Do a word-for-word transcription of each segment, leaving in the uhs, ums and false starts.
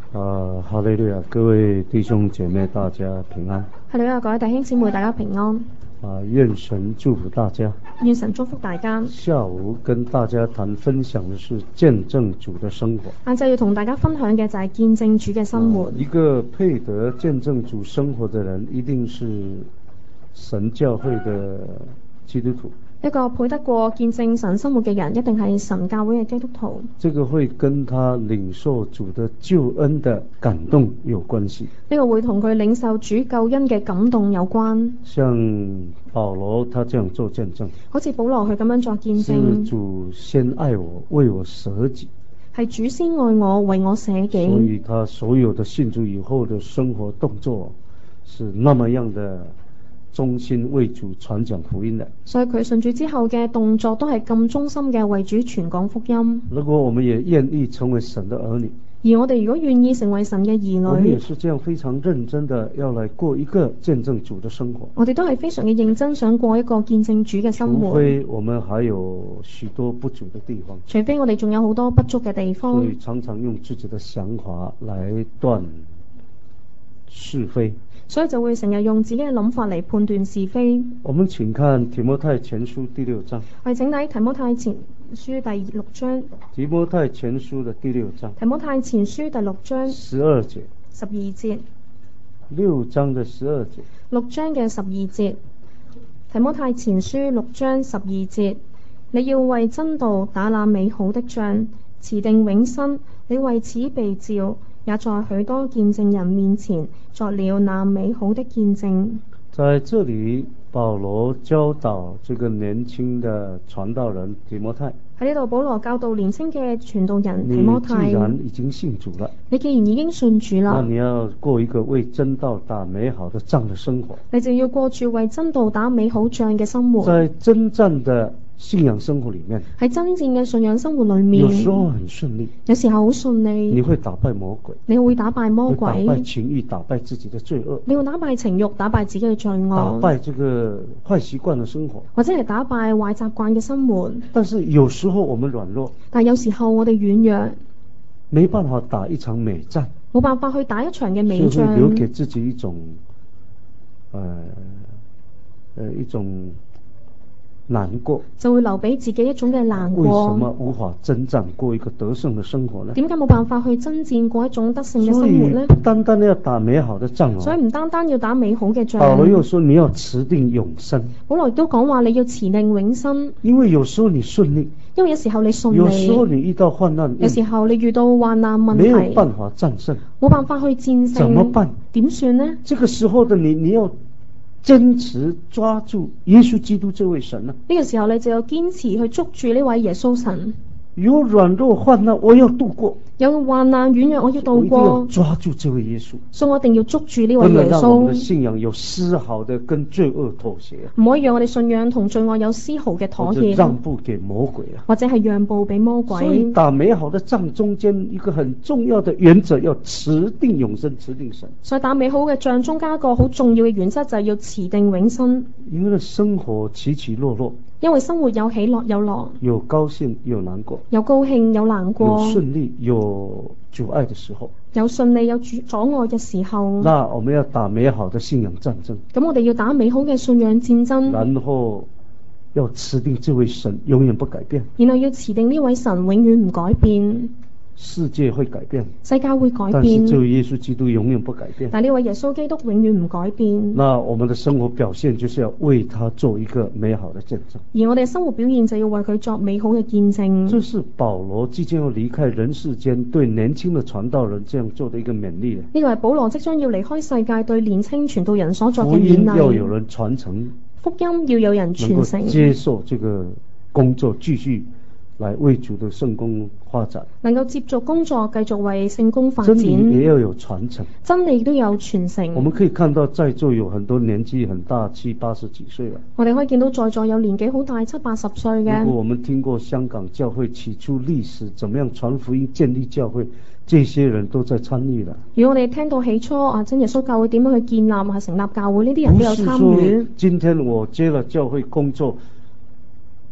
啊，哈利路亞！各位弟兄姐妹，大家平安。 哈利路亞，各位弟兄姊妹，大家平安。 啊，願神祝福大家。 願神祝福大家。 下午跟大家談分享的是見證主的生活。 晏晝要同大家分享嘅就係見證主嘅生活。 啊，一個配得見證主生活的人，一定是神教會的基督徒。 一個配得過見證神生活嘅人，一定係神教會嘅基督徒。 這個會跟他領受主的救恩的感動有關係。 呢個會同佢領受主救恩嘅感動有關。 像保羅他這樣做見證， 好似保羅佢咁樣作見證。 是主先愛我，為我捨己。 係主先愛我，為我捨己。 所以他所有的信主以後的生活動作是那麼樣的忠心為主傳講福音的。 所以佢信主之後嘅動作都係咁忠心嘅為主傳講福音。 如果我們也願意成為神的兒女， 而我哋如果願意成為神嘅兒女， 我們也是這樣非常認真的要來過一個見證主的生活。 我哋都係非常嘅認真想過一個見證主嘅生活。 除非我們還有許多不足的地方， 除非我哋仲有好多不足嘅地方， 所以常常用自己的想法來斷是非。 所以就會成日用自己嘅諗法嚟判斷是非。 我們請看提摩太前書第六章。 我哋請睇提摩太前書第六章。 提摩太前書的第六章。 提摩太前書第六章十二節。 十二節。 六章的十二節。 六章嘅十二節。提摩太前書六章十二節。你要為真道打那美好的仗，持定永生。你為此被召，也在許多見證人面前作了那美好的見證。 在這裡，保羅教導這個年輕的傳道人提摩太。 喺呢度，保羅教導年輕嘅傳道人提摩太。 你既然已經信主了， 你既然已經信主啦， 那你要過一個為真道打美好的仗的生活。 你就要過住為真道打美好仗嘅生活。 在征戰的信仰生活裡面， 喺征戰嘅信仰生活裡面， 有時候很順利， 有時候好順利， 你會打敗魔鬼， 你會打敗魔鬼， 打敗情慾，打敗自己的罪惡， 你會打敗情慾，打敗自己嘅罪惡， 打敗這個壞習慣的生活， 或者係打敗壞習慣嘅生活。 但是有時候我們軟弱， 但有時候我哋軟弱， 沒辦法打一場美戰， 冇辦法去打一場嘅美仗， 所以會留給自己一種，呃，呃，一種難過， 就會留俾自己一種嘅難過。 為什麼無法征戰過一個得勝的生活呢？ 點解冇辦法去征戰過一種得勝嘅生活呢？ 所以不單單要打美好的仗， 所以唔單單要打美好嘅仗。 保羅又說你要持定永生。 保羅亦都講話你要持定永生。 因為有時候你順利， 因為有時候你順利， 有時候你遇到患難， 有時候你遇到患難問題， 沒有辦法戰勝， 冇辦法去戰勝， 怎麼辦？ 點算呢？ 這個時候的你，你要堅持抓住耶穌基督這位神啊！ 呢個時候你就要堅持去捉住呢位耶穌神。 有軟弱患難，我要度過； 有患難軟弱，我要度過。 我一定要抓住這位耶穌， 所以我一定要捉住呢位耶穌。 不能讓我們的信仰有絲毫的跟罪惡妥協， 唔可以讓我哋信仰同罪惡有絲毫嘅妥協， 讓步給魔鬼啊！ 或者係讓步俾魔鬼。 所以打美好的仗中間一個很重要的原則，要持定永生，持定神。 所以打美好嘅仗中間一個好重要嘅原則就係要持定永生。 因為生活起起落落。 因為生活有起落有落， 有高興有難過， 有高興有難過， 有順利有阻礙的時候， 有順利有阻阻礙嘅時候。 那我們要打美好的信仰戰爭， 咁我哋要打美好嘅信仰戰爭， 然後要持定這位神永遠不改變， 然後要持定呢位神永遠唔改變。 世界會改變， 世界會改變， 但是這位耶穌基督永遠不改變。 但呢位耶穌基督永遠唔改變。 那我們的生活表現就是要為他做一個美好的見證， 而我哋嘅生活表現就要為佢作美好嘅見證。 這是保羅即將要離開人世間對年輕的傳道人這樣做的一個勉勵。 呢個係保羅即將要離開世界對年輕傳道人所作嘅福音勉勵。 要有人傳承， 福音要有人傳承， 接受這個工作繼續來為主的聖工發展， 能夠接續工作，繼續為聖工發展。 真理也要有傳承， 真理都有傳承。 我們可以看到在座有很多年紀很大，七八十幾歲了。 我哋可以見到在座有年紀好大，七八十歲嘅。 如果我們聽過香港教會起初歷史，怎麼樣傳福音、建立教會，這些人都在參與了。 如果我哋聽到起初啊，真耶穌教會點樣去建立啊，成立教會，呢啲人都有參與。 今天我接了教會工作，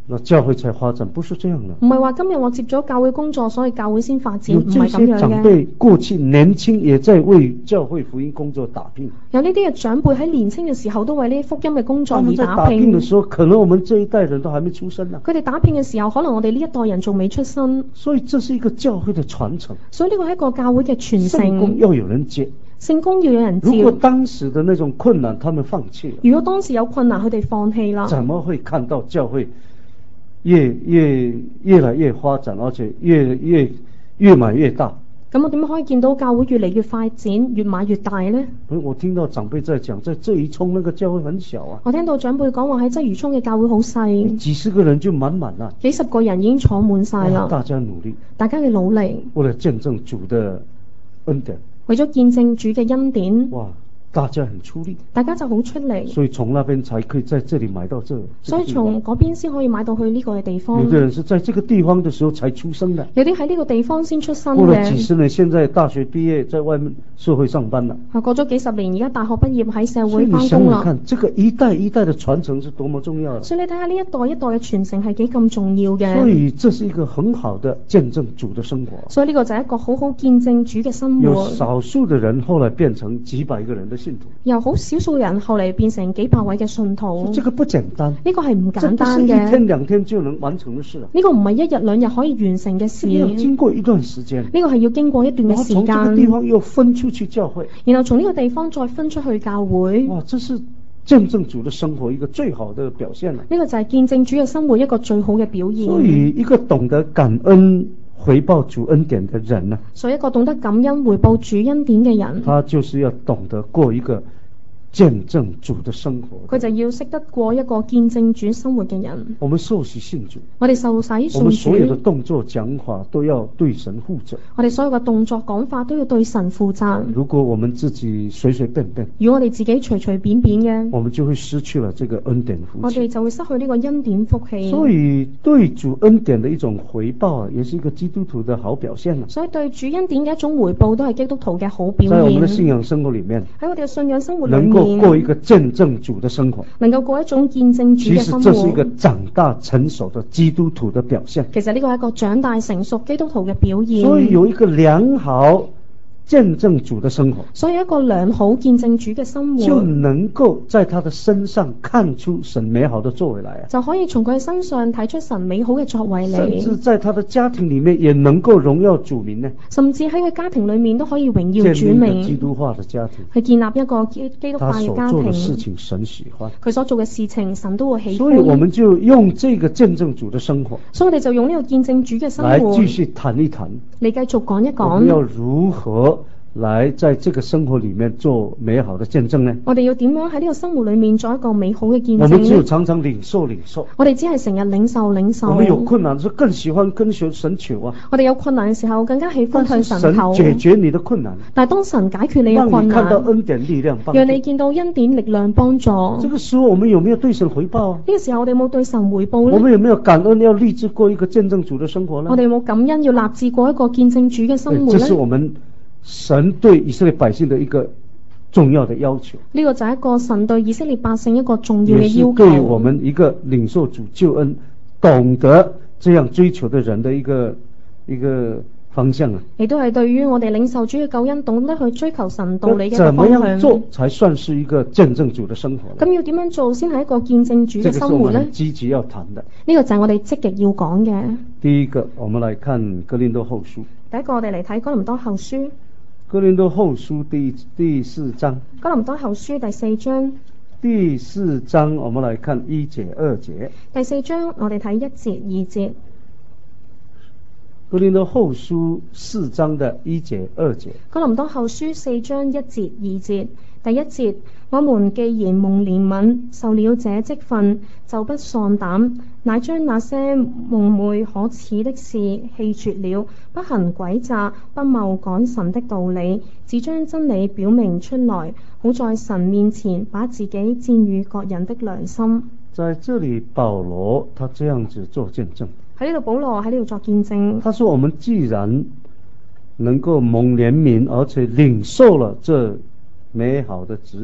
那教會才發展，不是這樣的。 唔係話今日我接咗教會工作，所以教會先發展， 有唔係這咁樣嘅。 些長輩過去年輕也在為教會福音工作打拼。 有呢啲嘅長輩喺年輕嘅時候都為呢啲福音嘅工作而他們在打拼。 打拼的時候，可能我們這一代人都還沒出生呢。 佢哋打拼嘅時候，可能我哋呢一代人仲未出生。 所以這是一個教會的傳承。 所以呢個係一個教會嘅傳聖工承。 要有人接。 聖工要有人如果照。 當時的那種困難，他們放棄了， 如果當時有困難，佢哋放棄啦， 怎麼會看到教會越越越來越發展，而且越越越買越大？ 咁我點樣可以見到教會越嚟越發展，越買越大呢？ 我聽到長輩在講，在鰂魚涌那個教會很小啊， 我聽到長輩講話喺鰂魚涌嘅教會好細， 幾十個人就滿滿啦， 幾十個人已經坐滿晒啦。 大家努力， 大家嘅努力， 為了見證主的恩典， 為咗見證主嘅恩典， 哇！大家很出力， 大家就好出力， 所以從那邊才可以在這裡買到這。 所以從嗰邊先可以買到去呢個嘅地方。 有的人是在這個地方的時候才出生的， 有啲喺呢個地方先出生過了幾十嘅。 年，現在大學畢業，在外面社會上班了。 啊，過咗幾十年，而家大學畢業喺社會所以你翻工啦。 想想看，這個一代一代的傳承是多麼重要的。 所以你睇下呢一代一代嘅傳承係幾咁重要嘅。 所以這是一個很好的見證主的生活。 所以呢個就係一個好好見證主嘅生有活。 少數的人後來變成幾百個人的信徒， 由好少數人後嚟變成幾百位嘅信徒。 這個不簡單， 呢個係唔簡這不是一單嘅。 天兩天就能完成的事啊。 呢個唔係一日兩日可以完成嘅事。 要呢經過一段時間， 個係要經過一段嘅時然後從這個地間， 方又分出去教會。 然後從呢個地方再分出去教會。 哇，這是見證主的生活一個最好的表現了。 呢個就係見證主嘅生活一個最好嘅表現。 所以一個懂得感恩回報主恩典的人呢， 所以一個懂得感恩回報主恩典嘅人， 他就是要懂得過一個見證主的生活。 佢就要識得過一個見證主生活嘅人。 我們受洗信主， 我哋受洗我信們所有的主， 動作講法都要對神負責。 我哋所有嘅動作講法都要對神負責。 如果我們自己隨隨便便， 如果我哋自己隨隨便便嘅， 我們就會失去了這個恩典福氣。 我哋就會失去呢個恩典福氣。 所以對主恩典的一種回報啊，也是一個基督徒的好表現啊。 所以對主恩典嘅一種回報都係基督徒嘅好表在我們的信現。 仰生活裏面， 喺我哋嘅信仰生活裏能夠過一面， 個見證主的生活， 能夠過一種見證主其嘅生實這是一個活。 長大成熟的基督徒的表現。 其實呢個係一個長大成熟基督徒嘅表現。 所以有一個良好見證主的生活， 所以一個良好見證主嘅生就活， 能夠在他的身上看出神美好的作為來啊。 就可以從佢身上睇出神美好嘅作為甚至嚟。 在他的家庭裏面也能夠榮耀主名呢， 甚至喺佢家庭裏面都可以榮耀主建立一個基名， 督化的家庭。 去建立一個基基督他化嘅家所做的事庭。 情神喜歡， 佢所做嘅事情，神都會喜所以我歡。 們就用這個見證主的生活所以我哋就用呢個見證主嘅生來活繼續談一談， 嚟繼續講一我們要講。 如何來在這個生活裏面做美好的見證呢？ 我哋要點樣喺呢個生活裏面做一個美好嘅見我們只有證呢？ 常常領受領受， 我哋只係成日領受領受。 我們有困難的時候更喜歡跟神求啊， 我哋有困難嘅時候更加喜歡向但是神神求。 解決你的困難， 但係當神解決你嘅讓困難， 你看到恩典力量幫助。 讓你見到恩典力量幫助。 這個時候我們有沒有對神回報啊？ 呢個時候我哋有冇對神回報呢？ 我們有沒有感恩要立志過一個見證主的生活呢？ 我哋有冇感恩要立志過一個見證主嘅生活這是呢？ 我們神對以色列百姓的一個重要的要求， 呢個就係一個神對以色列百姓一個重要也是嘅要對我求， 們一個領受主救恩、懂得這樣追求的人的一個一個方向啊。 亦都係對於我哋領受主嘅救恩，懂得去追求神道理嘅一個怎麼方樣做向。 才算是一個見證主的生活呢？ 咁要點樣做先係一個見證主這個嘅生活呢？ 是我們很積極要談的。 呢個就係我哋積極要講嘅。 第一個，我們來看哥林多後書。 第一個我哋嚟睇哥林多後書， 哥林多後書第第四章。 哥林多後書第四章。 第四章我們來看一節二節。 第四章我哋睇一節二節。 哥林多後書四章的一節二節。 哥林多後書四章一節二節。第一節，我們既然蒙憐憫，受了這職分，就不喪膽，乃將那些蒙昧可恥的事棄絕了，不行詭詐，不謬趕神的道理，只將真理表明出來，好在神面前把自己薦與各人的良心。 在這裡保羅他這樣子做見證， 喺呢度保羅喺呢度作見證。 他說我們既然能夠蒙憐憫，而且領受了這美好的職分，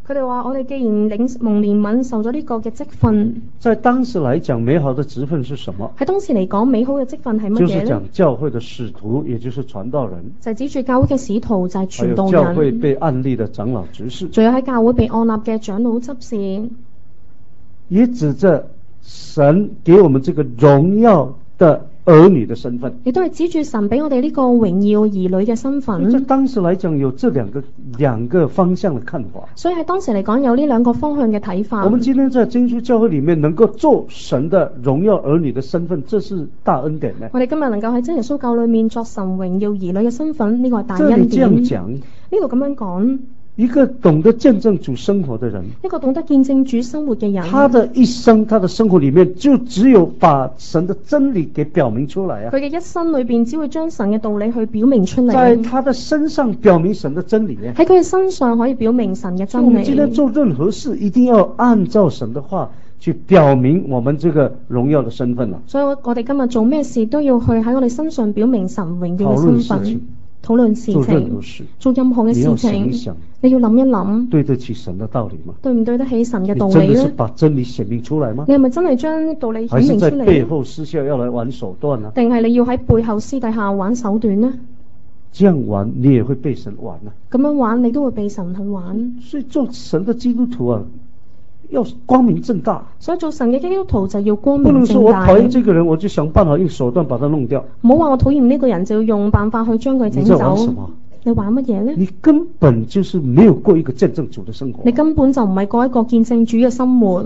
佢哋話：我哋既然領蒙憐憫受咗呢個嘅職分， 在當時來講，美好的職分是什麼？ 喺當時嚟講，美好嘅職分係乜就是嘢呢？ 講教會的使徒，也就是傳道人， 就係指住教會嘅使徒，就係傳道還有教會人， 被按立的長老執事， 仲有喺教會被按立嘅長老執事， 也指着神給我們這個榮耀的兒女的身份。 亦都係指住神俾我哋呢個榮耀兒女嘅身在份。 當時來講，有這兩個兩個方向的看法。 所以喺當時嚟講，有呢兩個方向嘅睇法。 我們今天在真主教會裡面能夠做神的榮耀兒女的身份，這是大恩典呢。 我哋今日能夠喺真耶穌教裏面作神榮耀兒女嘅身份，呢個係大這裡這恩典。 樣講， 呢度咁樣講， 一個懂得見證主生活的人， 一個懂得見證主生活嘅人， 他的一生，他的生活裡面就只有把神的真理給表明出來啊。 佢嘅一生裏邊只會將神嘅道理去表明出嚟。 在他的身上表明神的真理。 喺佢嘅身上可以表明神嘅真所以我們今天理。 做任何事，一定要按照神的話去表明我們這個榮耀的身份啦。 所以我我哋今日做咩事都要去喺我哋身上表明神榮耀嘅身份。討論事做任情何事， 做任何嘅事你要想情一想， 你要諗一諗， 對得起神的道理嗎？ 對唔對得起神嘅道你真的是理呢？ 把真理顯明出來嗎？ 你係咪真係將道理顯還是在明出嚟呢？ 背後私下要來玩手段呢？ 定係你要喺背後私底下玩手段呢？ 這樣玩你也會被神玩啊！ 咁樣玩你都會被神去玩。 所以做神的基督徒啊，要光明正大。 所以做神嘅基督徒就要光不能說我明正大。 討厭這個人，我就想辦法用手段把他弄掉。 唔好話我討厭呢個人就要用辦法去將佢整你在玩什走麼？ 你玩乜嘢呢？ 你根本就是沒有過一個見證主的生活。 你根本就唔係過一個見證主嘅生活。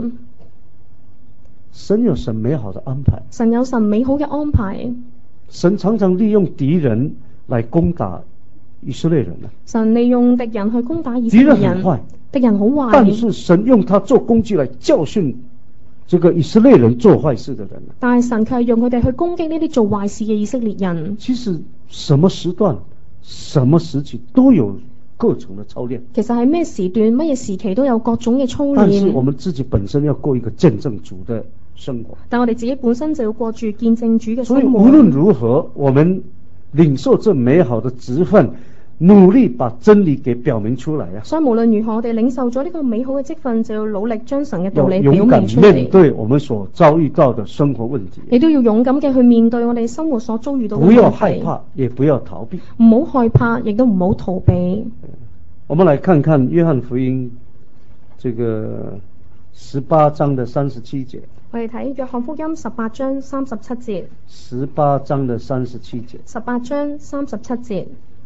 神有神美好的安排， 神有神美好嘅安排。 神常常利用敵人來攻打以色列人啊。 神利用敵人去攻打以色敵列人。 人很壞， 敵人好壞。 但是神用他做工具來教訓這個以色列人做壞事的人啊。 但係神卻係用佢哋去攻擊呢啲做壞事嘅以色列人。 其實什麼時段、什麼時期都有各種的操練。 其實係咩時段、乜嘢時期都有各種嘅操但是練。 我們自己本身要過一個見證主的生活。 但我哋自己本身就要過住見證主嘅所以生活。 無論如何，我們領受這美好的職分，努力把真理給表明出來啊！ 所以無論如何，我哋領受咗呢個美好嘅職分，就要努力將神嘅道要理表勇敢明出嚟。 面對我們所遭遇到的生活問題， 你都要勇敢嘅去面對我哋生活所遭遇到嘅問題。 不要害怕，也不要逃避。 唔好害怕，亦都唔好逃避。 我們來看看約翰福音這個十八章的三十七節。 我哋睇約翰福音十八章三十七節。 十八章的三十七節。 十八章三十七節。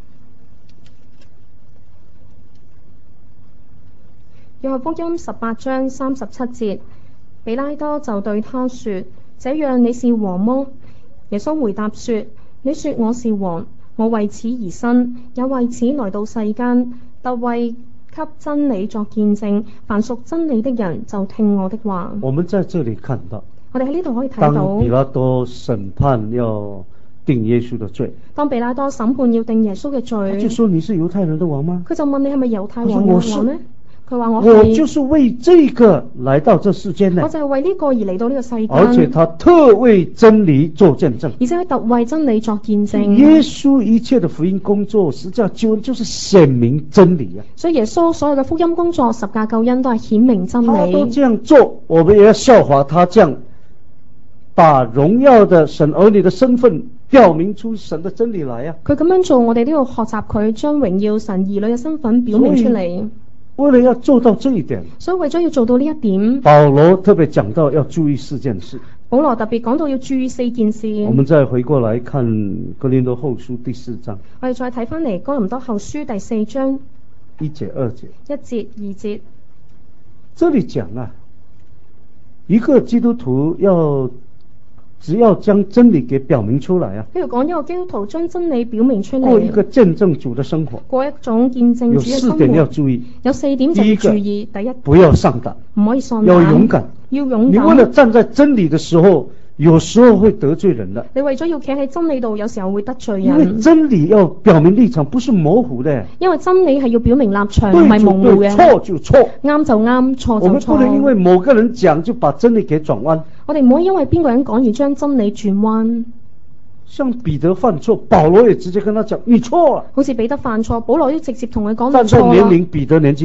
約翰福音十八章三十七節，比拉多就對他說：這樣你是王麼？耶穌回答說：你說我是王，我為此而生，也為此來到世間，特為給真理作見證。凡屬真理的人就聽我的話。 我們在這裏看到， 我哋喺呢度可以睇到， 當比拉多審判要定耶穌的罪， 當比拉多審判要定耶穌嘅罪， 他就說：你是猶太人的王嗎？ 佢就問你係咪猶太王嘅王呢？佢話我我就是為這個來到這世間呢， 我就係為呢個而嚟到呢個世間， 而且他特為真理做見證， 而且佢特為真理作見證。 耶穌一切的福音工作，十架救恩就是顯明真理啊！ 所以耶穌所有嘅福音工作、十架救恩都係顯明真理。 他都這樣做，我們也要效法他，這樣把榮耀的神兒女的身份表明出神的真理來啊！ 佢咁樣做，我哋都要學習佢將榮耀神兒女嘅身份表明出嚟。 為了要做到這一點， 所以為咗要做到呢一點， 保羅特別講到要注意四件事。 保羅特別講到要注意四件事。 我們再回過來看哥林多後書第四章， 我哋再睇翻嚟哥林多後書第四章一節二節， 一節二節。 這裏講啊，一個基督徒要只要將真理給表明出來啊， 呢度講一個基督徒將真理表明出嚟， 過一個見證主的生活， 過一種見證主嘅生活。 有四點要注意， 有四點就要注意。第一， 不要喪膽， 唔可以喪膽， 要勇敢， 要勇敢。 你為了站在真理的時候，有時候會得罪人的。 你為咗要企喺真理度，有時候會得罪人。 因為真理要表明立場，不是模糊的。 因為真理係要表明立場，唔對係模糊嘅。 錯就錯， 啱就啱，錯就錯。 我們不能因為某個人講就把真理給轉彎。 我哋唔可以因為邊個人講而將真理轉彎。 像彼得犯錯，保羅也直接跟他講：你錯了。 好似彼得犯錯，保羅都直接同佢講：你錯啦。 但係年齡彼得年紀大，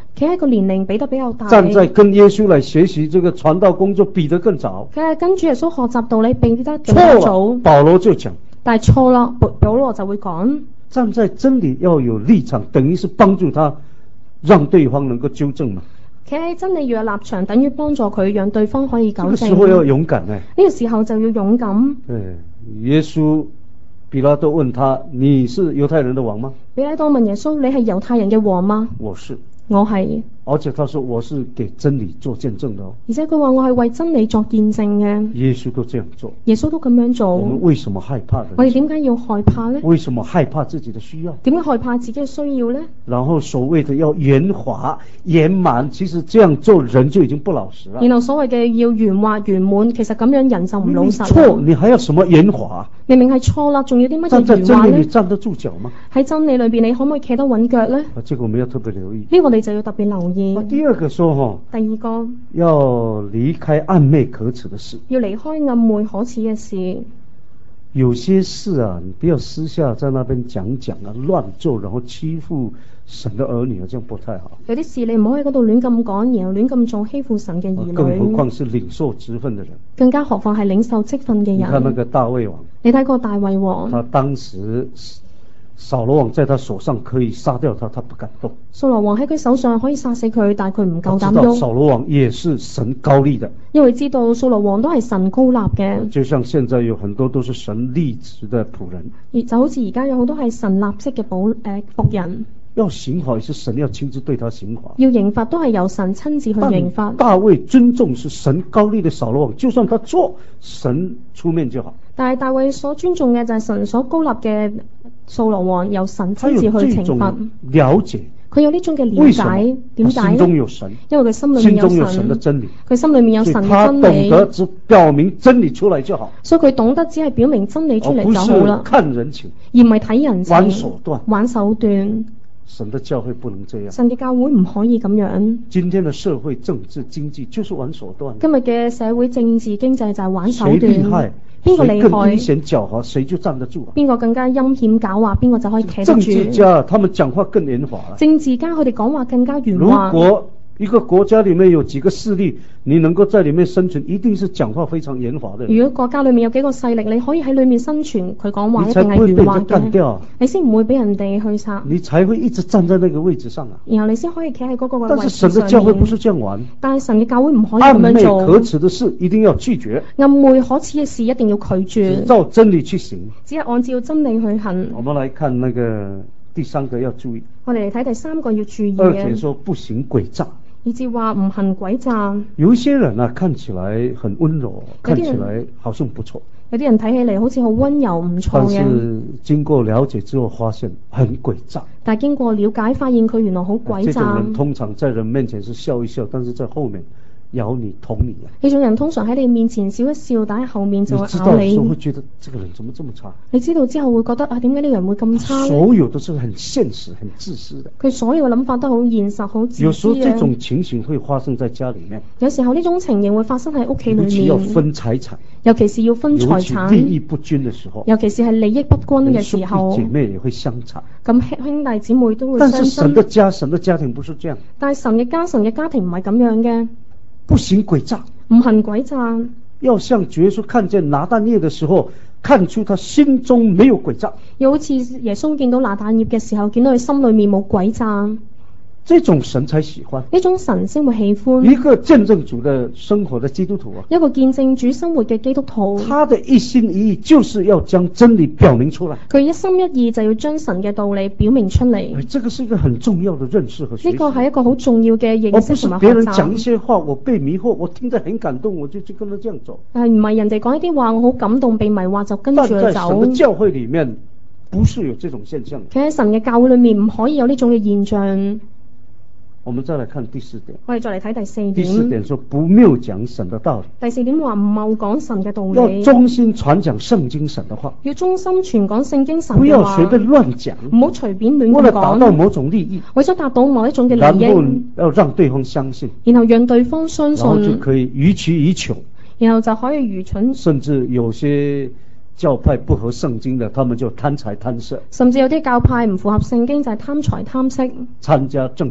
企喺個年齡比得比較大， 站在跟耶穌來學習這個傳道工作比得更早。 佢係跟主耶穌學習道理比得更加早。 保羅就講， 但係錯啦，保羅就會講， 站在真理要有立場，等於是幫助他，讓對方能夠糾正嘛。 企喺真理要有立場，等於幫助佢，讓對方可以糾正。 呢個時候要勇敢呢。 呢個時候就要勇敢。 對，耶穌比拉多問他：你是猶太人的王嗎？ 比拉多問耶穌：你係猶太人嘅王嗎？ 我是。 我係。 而且他說我是給真理做見證的哦。 而且佢話我係為真理作見證嘅。 耶穌都這樣做。 耶穌都咁樣做。 我們為什麼害怕？ 我哋點解要害怕呢？ 為什麼害怕自己的需要？ 點解害怕自己嘅需要呢？ 然後所謂的要圓滑圓滿，其實這樣做人就已經不老實了。 然後所謂嘅要圓滑圓滿，其實咁樣人就唔老實。 錯，你還要什麼圓滑？ 明明係錯啦，仲要啲乜嘢圓滑呢？ 站在真理你站得住腳嗎？ 喺真理裏邊，你可唔可以企得穩腳呢？ 啊，這個我們要特別留意。 呢個我哋就要特別留意。 啊，第二個說哈， 第二個要離開曖昧可恥的事。 要離開暗昧可恥嘅事。 有些事啊，你不要私下在那邊講講啊，亂做，然後欺負神的兒女啊，這樣不太好。 有啲事你唔好喺嗰度亂咁講，然後亂咁做，欺負神嘅兒女。 更何況是領受職分的人。 更加何況係領受職分嘅人。 你看那個大衛王。 你睇過大衛王。 他當時掃羅王在他手上可以殺掉他，他不敢動。 掃羅王喺佢手上可以殺死佢，但係佢唔夠膽喐。 掃羅王也是神高立的。 因為知道掃羅王都係神高立嘅。 就像現在有很多都是神立職的僕人。 而就好似而家有好多係神立職嘅僕誒僕人。 要刑罰也是神要親自對他刑罰。 要刑罰都係由神親自去刑罰。 大衛尊重是神高立的掃羅王，就算他錯，神出面就好。但係大衛所尊重嘅就係神所高立嘅掃羅王，由神親自去懲罰。了解， 佢有呢種嘅了解，點解？ 心中有神， 因為佢心裏面有神， 心中有神的真理， 佢心裏面有神嘅真理。 他懂得只表明真理出來就好， 所以佢懂得只係表明真理出嚟就好啦， 看人情， 而唔係睇人情， 玩手段， 玩手段。 神的教會不能這樣， 神嘅教會唔可以咁樣。 今天的社會政治經濟就是玩手段。 今日嘅社會政治經濟就係玩手段。 誰厲害？ 邊個厲害？ 誰更陰險狡猾，誰就站得住。 邊個更加陰險狡猾，邊個就可以企得住。 政治家他們講話更圓滑。 政治家佢哋講話更加圓滑。 如果一個國家裏面有幾個勢力，你能夠在裏面生存，一定是講話非常圓滑的。 如果國家裏面有幾個勢力，你可以喺裏面生存，佢講話一定係圓滑嘅，你先唔會俾人哋去殺， 你才會一直站在那個位置上啊。 然後你先可以企喺嗰個位置上面。 但是神的教會不是這樣玩， 但係神嘅教會唔可以咁樣做。 暗昧可恥的事一定要拒絕， 暗昧可恥嘅事一定要拒絕， 照真理去行， 只係按照真理去行。 我們來看那個第三個要注意， 我哋嚟睇第三個要注意嘅。 二節說不行詭詐。 以至話唔行詭詐。 有一些人啊，看起來很溫柔，看起來好像不錯。 有啲人睇起嚟好似好溫柔唔錯嘅， 但是經過了解之後，發現很詭詐。 但係經過了解，發現佢原來好詭詐。 這種人通常在人面前是笑一笑，但是在後面咬你捅你啊！ 呢種人通常喺你面前笑一笑，但喺後面就會咬你。 你知道的時候會覺得這個人怎麼這麼差？ 你知道之後會覺得啊，點解呢個人會咁差？ 所有都是很現實、很自私的。 佢所有嘅諗法都好現實、好自私。 有時候這種情形會發生在家裏面。 有時候呢種情形會發生喺屋企裏面。 尤其要分財產， 尤其是要分財產， 利益不均的時候， 尤其是係利益不均嘅時候， 姐妹也會相殘。 咁兄弟姊妹都會相。 但是神的家、神的家庭不是這樣。 但係神嘅家、神嘅家庭唔係咁樣嘅。 不行詭詐， 唔行詭詐， 要像主耶穌看見拿但業的時候，看出他心中沒有詭詐。又好似耶穌見到拿但業嘅時候，見到佢心裏面冇詭詐。 這種神才喜歡， 呢種神先會喜歡一個見證主的生活的基督徒啊， 一個見證主生活嘅基督徒， 他的一心一意就是要將真理表明出來。 佢一心一意就要將神嘅道理表明出嚟。 這個是一個很重要的認識和學習。 呢個係一個好重要嘅認識同埋學習。 別人講一些話，我被迷惑，我聽得很感動，我就去跟他這樣走。 但係唔係人哋講一啲話，我好感動被迷惑就跟住走。 但在神的教會裏面，不是有這種現象。 其實喺神嘅教會裏面唔可以有呢種嘅現象。 我們再來看第四點。 我哋再嚟睇第四點。 第四點說不謬講神的道理。 第四點話唔謬講神嘅道理。 要忠心傳講聖經神的話。 要忠心傳講聖經神嘅話。 不要隨便亂講。 唔好隨便亂講。 為了達到某種利益。 為咗達到某一種嘅利益。 然後要讓對方相信。 然後讓對方相信。 然後就可以予取予求。 然後就可以愚蠢。 甚至有些教派不合聖經的，他們就貪財貪色。 甚至有啲教派唔符合聖經，就係貪財貪色。 參加政治。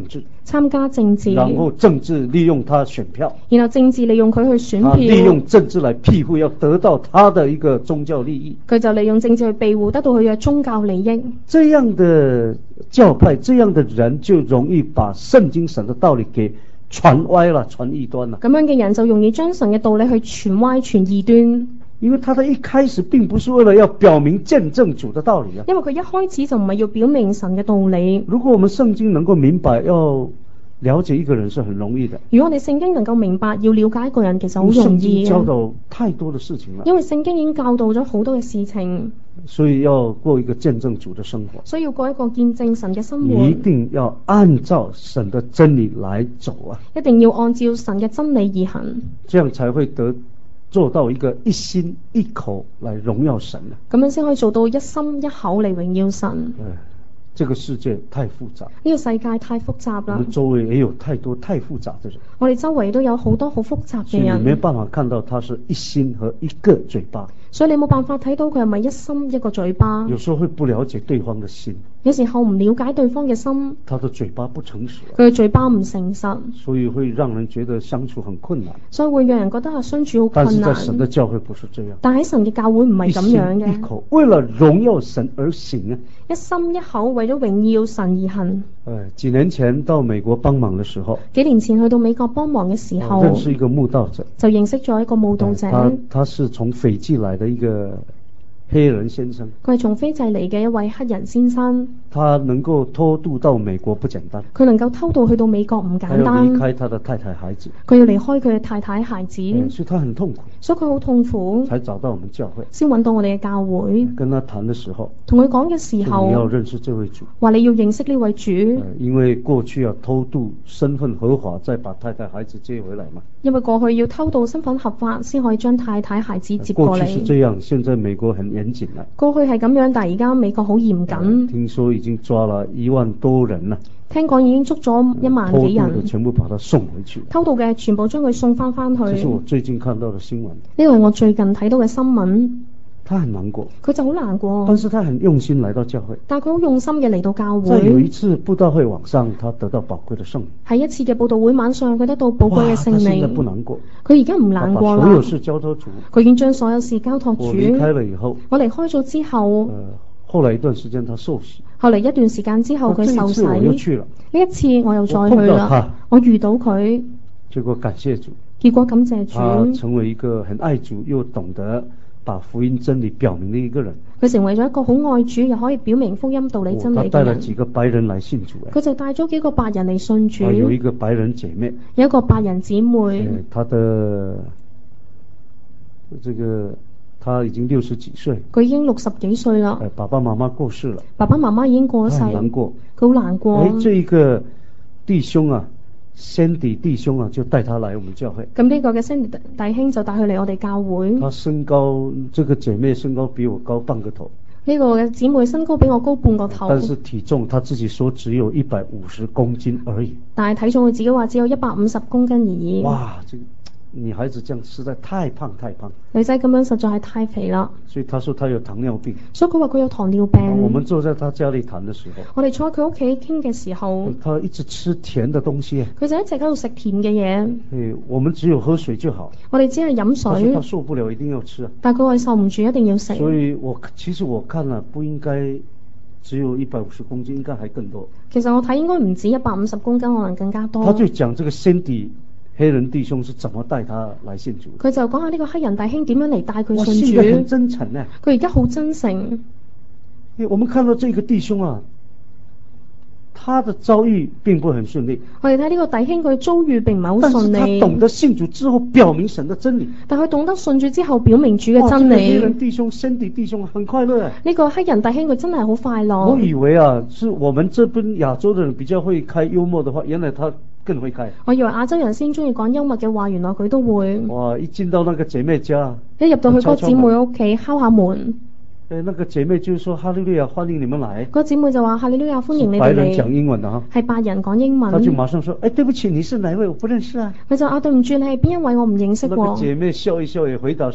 參加政治， 然後政治利用他選票， 然後政治利用佢去選票， 利用政治來庇護，要得到他的一個宗教利益。 佢就利用政治去庇護，得到佢嘅宗教利益。 這樣的教派，這樣的人就容易把聖經神的道理給傳歪了，傳異端了。 咁樣嘅人就容易將神嘅道理去傳歪、傳異端。 因為他的一開始並不是為了要表明見證主的道理啊。 因為佢一開始就唔係要表明神嘅道理。 如果我們聖經能夠明白，要了解一個人是很容易的。 如果我哋聖經能夠明白，要了解一個人其實好容易。聖經教導太多的事情了。 因為聖經已經教導咗好多嘅事情。 所以要過一個見證主的生活。 所以要過一個見證神嘅生活。 一定要按照神的真理來走啊！ 一定要按照神嘅真理而行。 這樣才會得。做到一個一心一口來榮耀神啊！ 咁樣先可以做到一心一口嚟榮耀神。 嗯，這個世界太複雜。 呢個世界太複雜啦。 我們周圍也有太多太複雜的人。 我哋周圍都有好多好複雜嘅人。 所以你沒辦法看到他是一心和一個嘴巴。 所以你冇辦法睇到佢係咪一心一個嘴巴。 有時候會不了解對方的心。 有時候唔了解對方嘅心。 他的嘴巴不誠實。 佢嘅嘴巴唔誠實。 所以會讓人覺得相處很困難。 所以會讓人覺得係相處好困難。 但是在神的教會不是這樣。 但喺神嘅教會唔係咁樣嘅。 一心一口為了榮耀神而行啊！ 一心一口為咗榮耀神而行。 誒，幾年前到美國幫忙嘅時候。 幾年前去到美國幫忙嘅時候。 認識一個慕道者。 就認識咗一個慕道者。 他他是從斐濟來的一個黑人先生。 佢係從斐濟嚟嘅一位黑人先生。 他能夠偷渡到美國不簡單。 佢能夠偷渡去到美國唔簡單。 他要離開他的太太孩子。 佢要離開佢嘅太太孩子。 所以他很痛苦。 所以佢好痛苦。 才找到我們教會。 先揾到我哋嘅教會。 跟他談的時候。 同佢講嘅時候。 你要認識這位主。 話你要認識呢位主。 因為過去要偷渡身份合法，再把太太孩子接回來嘛。 因為過去要偷渡身份合法，先可以將太太孩子接過嚟。 過去是這樣，現在美國很嚴謹啦。 過去係咁樣，但係而家美國好嚴謹。 聽說已經抓了一萬多人啦。 聽講已經捉咗一萬幾人。偷渡嘅全部把他送回去。 偷渡嘅全部將佢送翻翻去。 這是我最近看到嘅新聞。呢個係我最近睇到嘅新聞。 他很難過。 佢就好難過。 但是他很用心來到教會。 但係佢好用心嘅嚟到教會。 在有一次佈道會晚上，他得到寶貴的聖靈。 喺一次嘅佈道會晚上，佢得到寶貴嘅聖靈。 他現在不難過。 佢而家唔難過啦。 把所有事交託主。 佢已經將所有事交託主。 我離開了以後。 我離開咗之後。 呃後來一段時間，他受洗。 後嚟一段時間之後，佢受洗。 呢一次我又去了。 呢一次我又再去啦。我遇到佢。 結果感謝主。 結果感謝主。 他成為一個很愛主又懂得把福音真理表明的一個人。 佢成為咗一個好愛主又可以表明福音道理真理嘅人。 他帶了幾個白人來信主。 佢就帶咗幾個白人嚟信主。 有一個白人姐妹。 有一個白人姊妹。 他的這個。他已經六十幾歲， 佢已經六十幾歲啦。 爸爸媽媽過世了， 爸爸媽媽已經過世， 佢好難過， 佢好難過。 誒，這一個弟兄啊，Sandy 弟兄啊，就帶他來我們教會。 咁呢個嘅 Sandy 弟兄就帶佢嚟我哋教會。 他身高，這個姐妹身高比我高半個頭。 呢個嘅姊妹身高比我高半個頭。 但是體重，他自己說只有一百五十公斤而已。 但係體重佢自己話只有一百五十公斤而已。 哇，這個。女孩子這樣實在太胖太胖， 女仔咁樣實在係太肥啦。 所以她說她有糖尿病。 所以佢話佢有糖尿病。 我們坐在她家裏談的時候， 我哋坐喺佢屋企傾嘅時候， 她一直吃甜的東西。 佢就一直喺度食甜嘅嘢。 誒，我們只有喝水就好。 我哋只係飲水。 她受不了，一定要吃。 但佢話受唔住，一定要食。 所以我其實我看了不應該只有一百五十公斤，應該還更多。 其實我睇應該唔止一百五十公斤，可能更加多。 他就講這個 Sandy。黑人弟兄是怎麼帶他來信主？ 佢就講下呢個黑人弟兄點樣嚟帶佢信主。 我信得很真誠呢。 佢而家好真誠。 我們看到這個弟兄啊，他的遭遇並不很順利。 我哋睇呢個弟兄佢遭遇並唔係好順利。 但是他懂得信主之後表明神的真理。 但佢懂得信主之後表明主嘅真理。 哇，這個黑人弟兄 Sandy 弟兄很快樂。 呢個黑人弟兄佢真係好快樂。 我以為啊，是我們這邊亞洲的人比較會開幽默的話，原來他更會開。 我以為亞洲人先中意講幽默嘅話，原來佢都會。 哇！一進到那個姐妹家， 一入到去嗰個姊妹屋企敲下門。 誒，那個姐妹就說：哈利路亞，歡迎你們來。 個姊妹就話：哈利路亞，歡迎你哋嚟。 白人講英文的哈。 係白人講英文。 他就馬上說：誒，對不起，你是哪一位？我不認識啊。 佢就啊，對唔住，你係邊一位？我唔認識喎。 那個姐妹笑一笑，也回答說：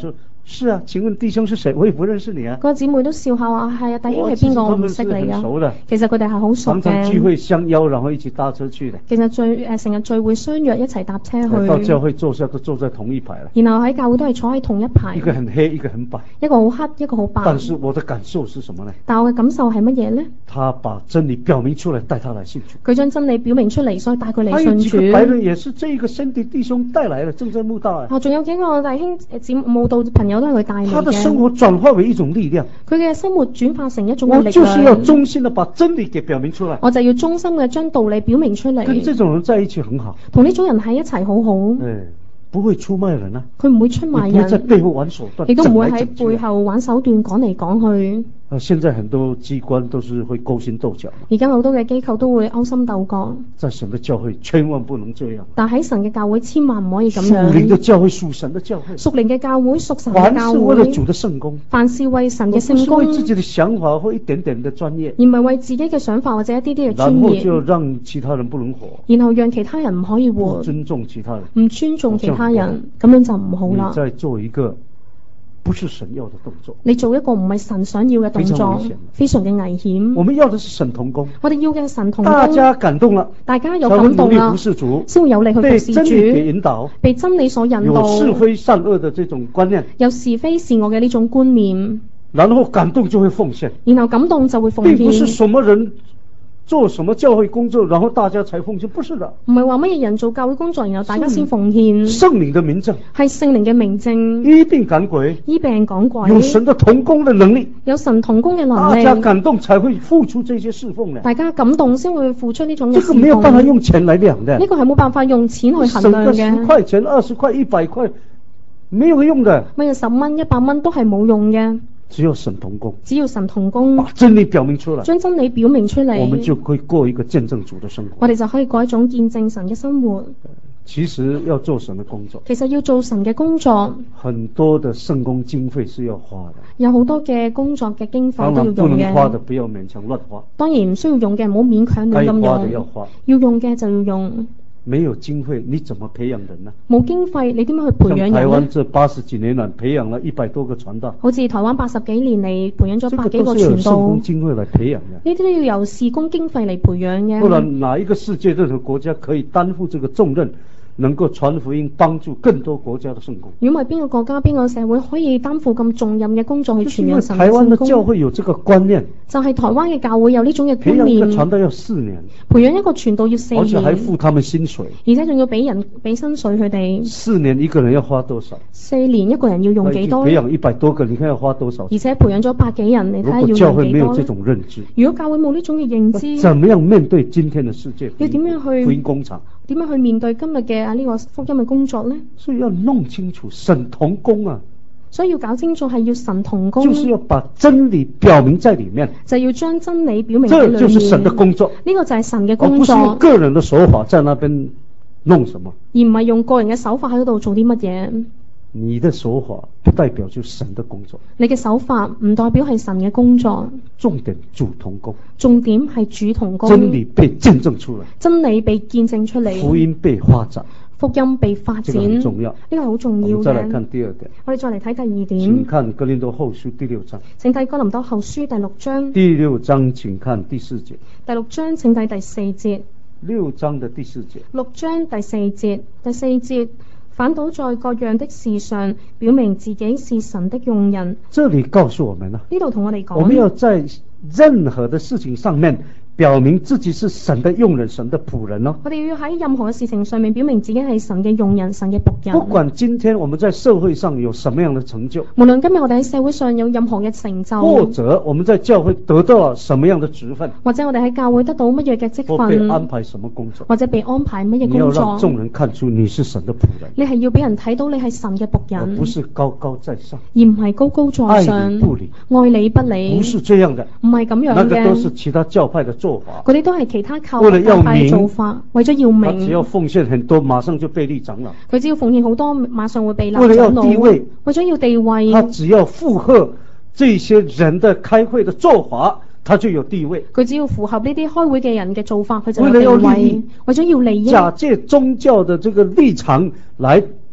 是啊，請問弟兄是誰？我也不認識你啊。 個姊妹都笑下話係啊，弟兄係邊個？我唔識你啊。其實佢哋係好熟嘅。 常常聚會相邀，然後一起搭車去嘅。 其實聚誒成日聚會相約一齊搭車去。 到教會坐下都坐在同一排啦。 然後喺教會都係坐喺同一排。 一個很黑，一個很白。 一個好黑，一個好白。 但是我的感受是什麼呢？ 但我嘅感受係乜嘢呢？ 他把真理表明出來，帶他來信主。 佢將真理表明出嚟，所以帶佢嚟信主。 還有幾個白人也是這個聖地弟兄帶來的，正在慕道啊。 哦，仲有幾個弟兄誒姊慕道朋友都係佢帶嚟嘅。 他的生活轉化為一種力量。 佢嘅生活轉化成一種力量。 我就是要忠心的把真理給表明出來。 我就要忠心嘅將道理表明出嚟。 跟這種人在一起很好。 同呢種人喺一齊好好。 對，不會出賣人啊。 佢唔會出賣人。 不會在背後玩手段。 亦都唔會喺背後玩手段講嚟講去。 啊，現在很多機關都是會勾心鬥角。 而家好多嘅機構都會勾心鬥角。 在神的教會千萬不能這樣。 但喺神嘅教會千萬唔可以咁樣。 屬靈的教會屬神的教會。 屬靈嘅教會屬神嘅教會。 凡是為了主的聖工。 凡是為神嘅聖工。 不是為自己的想法或一點點的專業。 而唔係為自己嘅想法或者一啲啲嘅專業。 然後就讓其他人不能活。 然後讓其他人唔可以活。 不尊重其他人。 唔尊重其他人，咁樣就唔好啦。 你再做一個不是神要的動作， 你做一個唔係神想要嘅動作，非常嘅危險。 我們要的是神同工， 我哋要嘅神同工。 大家感動了， 大家有感動啦，先會有力去服侍主， 被真理給引導， 被真理所引導， 有是非善惡的這種觀念， 有是非善惡嘅呢種觀念， 然後感動就會奉獻， 然後感動就會奉獻， 並不是什麼人做什麼教會工作，然後大家才奉獻，不是的。 唔係話乜嘢人做教會工作，然後大家先奉獻。 聖靈的明證， 係聖靈嘅明證。 醫病趕鬼， 醫病趕鬼。 有神的同工的能力， 有神同工嘅能力。 大家感動才會付出這些侍奉的。 大家感動先會付出呢種嘅侍奉。 這個沒有辦法用錢來量的。 呢個係冇辦法用錢去衡量嘅。 省個十塊錢、二十塊、一百塊，沒有用的。 乜嘢十蚊、一百蚊都係冇用嘅。 只有神同工， 只要神同工， 把真理表明出來， 將真理表明出嚟， 我們就可以過一個見證主的生活。 我哋就可以過一種見證神嘅生活。 其實要做神的工作， 其實要做神嘅工作， 很多的聖工經費是要花的， 有好多嘅工作嘅經費都要用嘅。 當然不能花的不要勉強亂花， 當然唔需要用嘅唔好勉強亂咁用， 該花的要花， 要用嘅就要用。 沒有經費，你怎麼培養人呢？ 冇經費，你點樣去培養人呢？ 台灣這八十幾年來培養了一百多個傳道， 好似台灣八十幾年嚟培養咗百幾個傳道。 這個都是由聖工經費來培養嘅， 呢啲都要由事工經費嚟培養嘅。 不然哪一個世界任何國家可以擔負這個重任？能夠傳福音，幫助更多國家的聖工。 如果唔係邊個國家、邊個社會可以擔負咁重任嘅工作去傳揚神嘅聖工？ 台灣嘅教會有這個觀念， 就係台灣嘅教會有呢種嘅觀念。 培養一個傳道要四年， 培養一個傳道要四年， 而且還付他們薪水， 而且仲要俾人俾薪水佢哋。 四年一個人要花多少？ 四年一個人要用幾多？ 培養一百多個，你看要花多少？ 而且培養咗百幾人，你睇下要用幾多？ 如果教會沒有這種認知， 如果教會冇呢種嘅認知， 怎麼樣面對今天的世界？ 要點樣去福音工廠？ 點樣去面對今日嘅啊呢個福音嘅工作呢？ 所以要弄清楚神同工啊！ 所以要搞清楚係要神同工， 就是要把真理表明在裏面， 就要將真理表明喺裏面。 這就是神的工作， 呢個就係神嘅工作， 而不是用個人的手法在那邊弄什麼， 而唔係用個人嘅手法喺嗰度做啲乜嘢。 你的手法不代表就神的工作， 你嘅手法唔代表係神嘅工作。 重點主同工， 重點係主同工， 真理被見證出來， 真理被見證出嚟， 福音被發展， 福音被發展， 這個很重要， 呢個係好重要嘅。 我們再來看第二點， 我哋再嚟睇第二點， 請看哥林多後書第六章， 請睇哥林多後書第六章， 第六章請看第四節， 第六章請睇第四節， 六章的第四節， 六章第四節，第四節。反倒在各樣的事上表明自己是神的用人。 這裏告訴我們啦， 呢度同我哋講， 我們要在任何的事情上面表明自己是神的用人，神的僕人咯。 我哋要喺任何嘅事情上面表明自己係神嘅用人，神嘅僕人。 不管今天我們在社會上有什麼樣的成就， 無論今日我哋喺社會上有任何嘅成就， 或者我們在教會得到了什麼樣的職分， 或者我哋喺教會得到乜嘢嘅職分， 或被安排什麼工作， 或者被安排乜嘢工作， 你要讓眾人看出你是神的僕人。 你係要俾人睇到你係神嘅僕人， 而不是高高在上， 而唔係高高在上， 愛理不理， 愛理不理， 不是這樣的， 唔係咁樣嘅， 那個都是其他教派的做法， 嗰啲都係其他教派嘅做法，為咗要名， 他只要奉獻很多，馬上就被立長老， 佢只要奉獻好多，馬上會被立長老， 為了要地位， 為咗要地位， 他只要附和這些人的開會的做法，他就有地位。 佢只要符合呢啲開會嘅人嘅做法，佢就有地位。為咗要利益， 假借宗教的這個立場來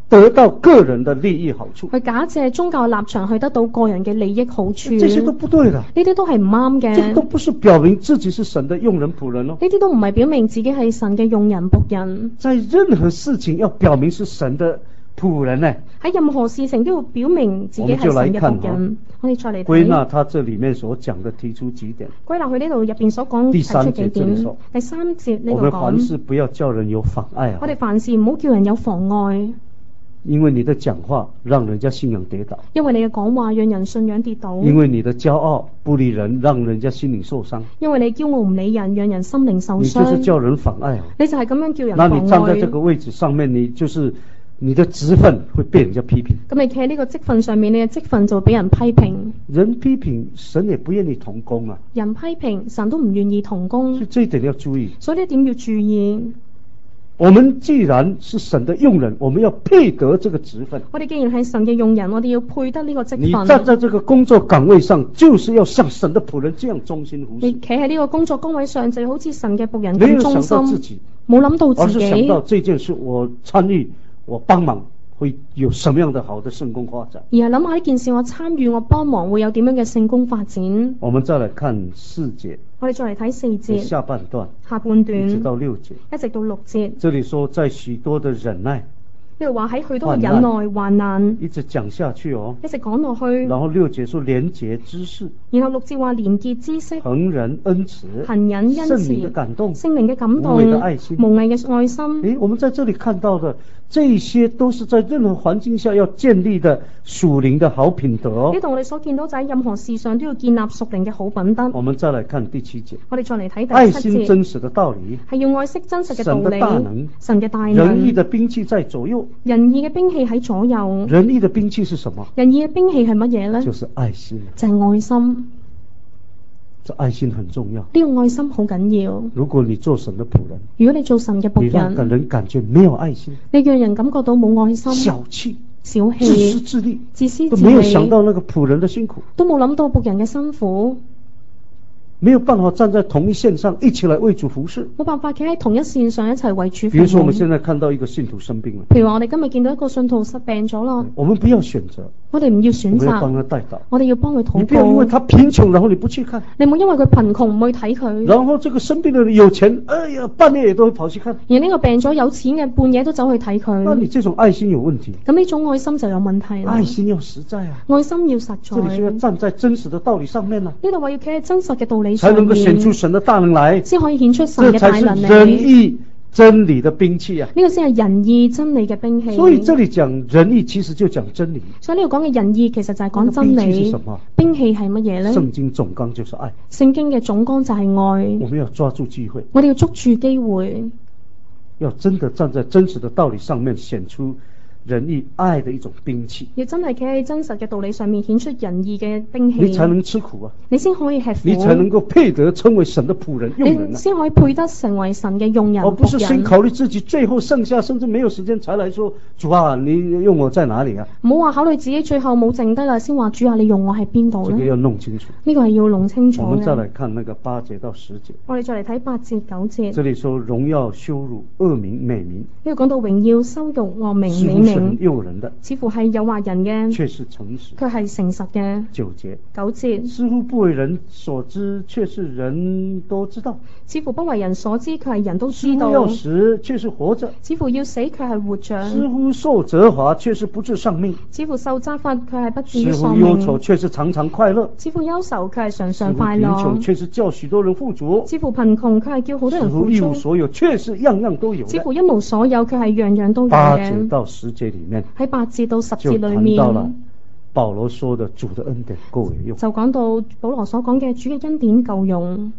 得到個人的利益好處， 去假借宗教立場去得到個人嘅利益好處， 這些都不對的。 呢啲都係唔啱嘅。 這都不是表明自己是神的用人僕人咯。 呢啲都唔係表明自己係神嘅用人僕人。 在任何事情要表明是神的僕人呢？ 喺任何事情都要表明自己係神嘅僕人。我哋再嚟睇。 歸納他這裏面所講的，提出幾點。 歸納佢呢度入邊所講提出幾點。第三節呢度講。 我們凡事不要叫人有妨礙啊。 我哋凡事唔好叫人有妨礙。 因為你的講話讓人家信仰跌倒， 因為你嘅講話讓人信仰跌倒， 因為你的驕傲不理人，讓人家心靈受傷， 因為你驕傲唔理人，讓人心靈受傷， 你就是叫人妨礙啊！ 你就係咁樣叫人妨礙。 那你站在這個位置上面，你就是你的職分會被人家批評。 咁你企喺呢個職分上面，你嘅職分就會俾人批評。 人批評，神也不願意同工啊！ 人批評，神都唔願意同工。 所以這一點要注意。 所以呢一點要注意。 我們既然是神的用人，我們要配得這個職分。 我哋既然係神嘅用人，我哋要配得呢個職分。 你站在這個工作崗位上，就是要像神的僕人這樣忠心服侍。 你企喺呢個工作崗位上，就好似神嘅僕人咁忠心。 沒有想到自己， 冇諗到自己， 而是想到這件事我參與，我幫忙，會有什麼樣的好的聖工發展。 而係諗下呢件事，我參與，我幫忙，會有點樣嘅聖工發展。 我們再來看四節。 我哋再嚟睇四節下半段， 下半段一直到六節， 一直到六節。 這裡說在許多的忍耐， 呢度話喺許多嘅忍耐患難， 一直講下去哦， 一直講落去。 然後六節說廉潔之事， 然後六節話廉潔之息， 恆忍恩慈， 恆忍恩慈， 聖靈的感動， 聖靈嘅感動， 無偽的愛心， 無偽嘅愛心。 誒，我們在這裡看到的。這些都是在任何環境下要建立的屬靈的好品德。 呢度我哋所見到就喺任何事上都要建立屬靈嘅好品德。 我們再來看第七節。 我哋再嚟睇第七節。 愛惜真實的道理， 係要愛惜真實嘅道理。 神的大能， 神嘅大能。 仁義的兵器在左右。 仁義嘅兵器喺左右。 仁義的兵器是什麼？ 仁義嘅兵器係乜嘢呢？ 就是愛心。 就係愛心。 這愛心很重要， 呢個愛心好緊要。 如果你做神的僕人， 如果你做神嘅僕人， 你讓人感覺沒有愛心， 你讓人感覺到冇愛心， 小氣、 小氣、 自私自利、 自私自利， 都沒有想到那個僕人的辛苦， 都冇諗到僕人嘅辛苦。 沒有辦法站在同一線上一起來為主服侍， 冇辦法企喺同一線上一齊為主服侍。 比如說我們現在看到一個信徒生病了， 譬如話我哋今日見到一個信徒失病咗啦， 我們不要選擇， 我哋唔要選擇， 我們要幫他代禱， 我哋要幫佢禱告。 你不要因為他貧窮然後你不去看， 你唔好因為佢貧窮唔去睇佢， 然後這個生病的人有錢，哎呀半夜也都會跑去看， 而呢個病咗有錢嘅半夜都走去睇佢， 那你這種愛心有問題， 咁呢種愛心就有問題啦。 愛心要實在啊， 愛心要實在， 這裏就要站在真實的道理上面啦， 呢度話要企喺真實嘅道理上面， 才能夠顯出神的大能來， 先可以顯出神嘅大能嚟。 這才是仁義真理的兵器啊！ 呢個先係仁義真理嘅兵器。 所以這裏講仁義，其實就講真理。 所以呢度講嘅仁義，其實就係講真理。 兵器是什麼？ 兵器係乜嘢呢？ 聖經總綱就是愛。 聖經嘅總綱就係愛。 我們要抓住機會。 我哋要捉住機會。 要真的站在真實的道理上面，顯出仁義愛的一種兵器， 要真係企喺真實嘅道理上面顯出仁義嘅兵器， 你才能吃苦啊！ 你先可以吃苦， 你才能夠配得成為神的僕人用人啊！ 你先可以配得成為神嘅用人僕人， 而不是先考慮自己，最後剩下甚至沒有時間才來說主啊，你用我在哪裡啊？ 唔好話考慮自己最後冇剩低啦，先話主啊，你用我喺邊度呢？ 這個要弄清楚， 呢個係要弄清楚。 我們再來看那個八節到十節， 我哋再嚟睇八節九節。 這裡說榮耀羞辱惡名美名， 呢度講到榮耀羞辱惡名美名， 誘人的。 似乎係誘惑人嘅， 卻是誠實， 卻係誠實嘅。 九節， 九節， 似乎不為人所知，卻是人都知道； 似乎不為人所知，卻係人都知道。 似乎要死，卻是活着； 似乎要死，卻係活着； 似乎受責罰，卻是不致喪命； 似乎受責罰，卻係不至於喪命； 似乎憂愁，卻是常常快樂； 似乎憂愁，卻係常常快樂； 似乎貧窮，卻是叫許多人富足； 似乎貧窮，卻係叫好多人富足； 似乎一無所有，卻是樣樣都有； 似乎一無所有，卻係樣樣都有嘅。 八節到十節裡面， 喺八節到十節裡面。 談到了保羅說的主的恩典夠我用， 就講到保羅所講嘅主嘅恩典夠用。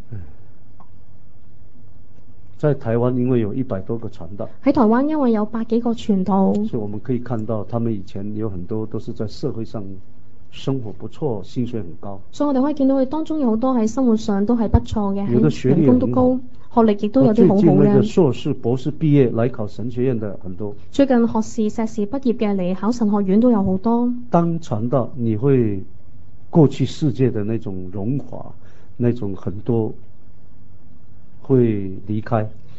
在台灣因為有一百多個傳道， 喺台灣因為有百幾個傳道， 所以我們可以看到他們以前有很多都是在社會上生活不錯，薪水很高。 所以我哋可以見到佢當中有好多喺生活上都係不錯嘅， 有的學歷人工都高。學歷亦都有啲好好嘅。 最近那個碩士、博士畢業來考神學院的很多。 最近學士、碩士畢業嘅嚟考神學院都有好多。 當傳道，你會過去世界的那種榮華，那種很多會離開。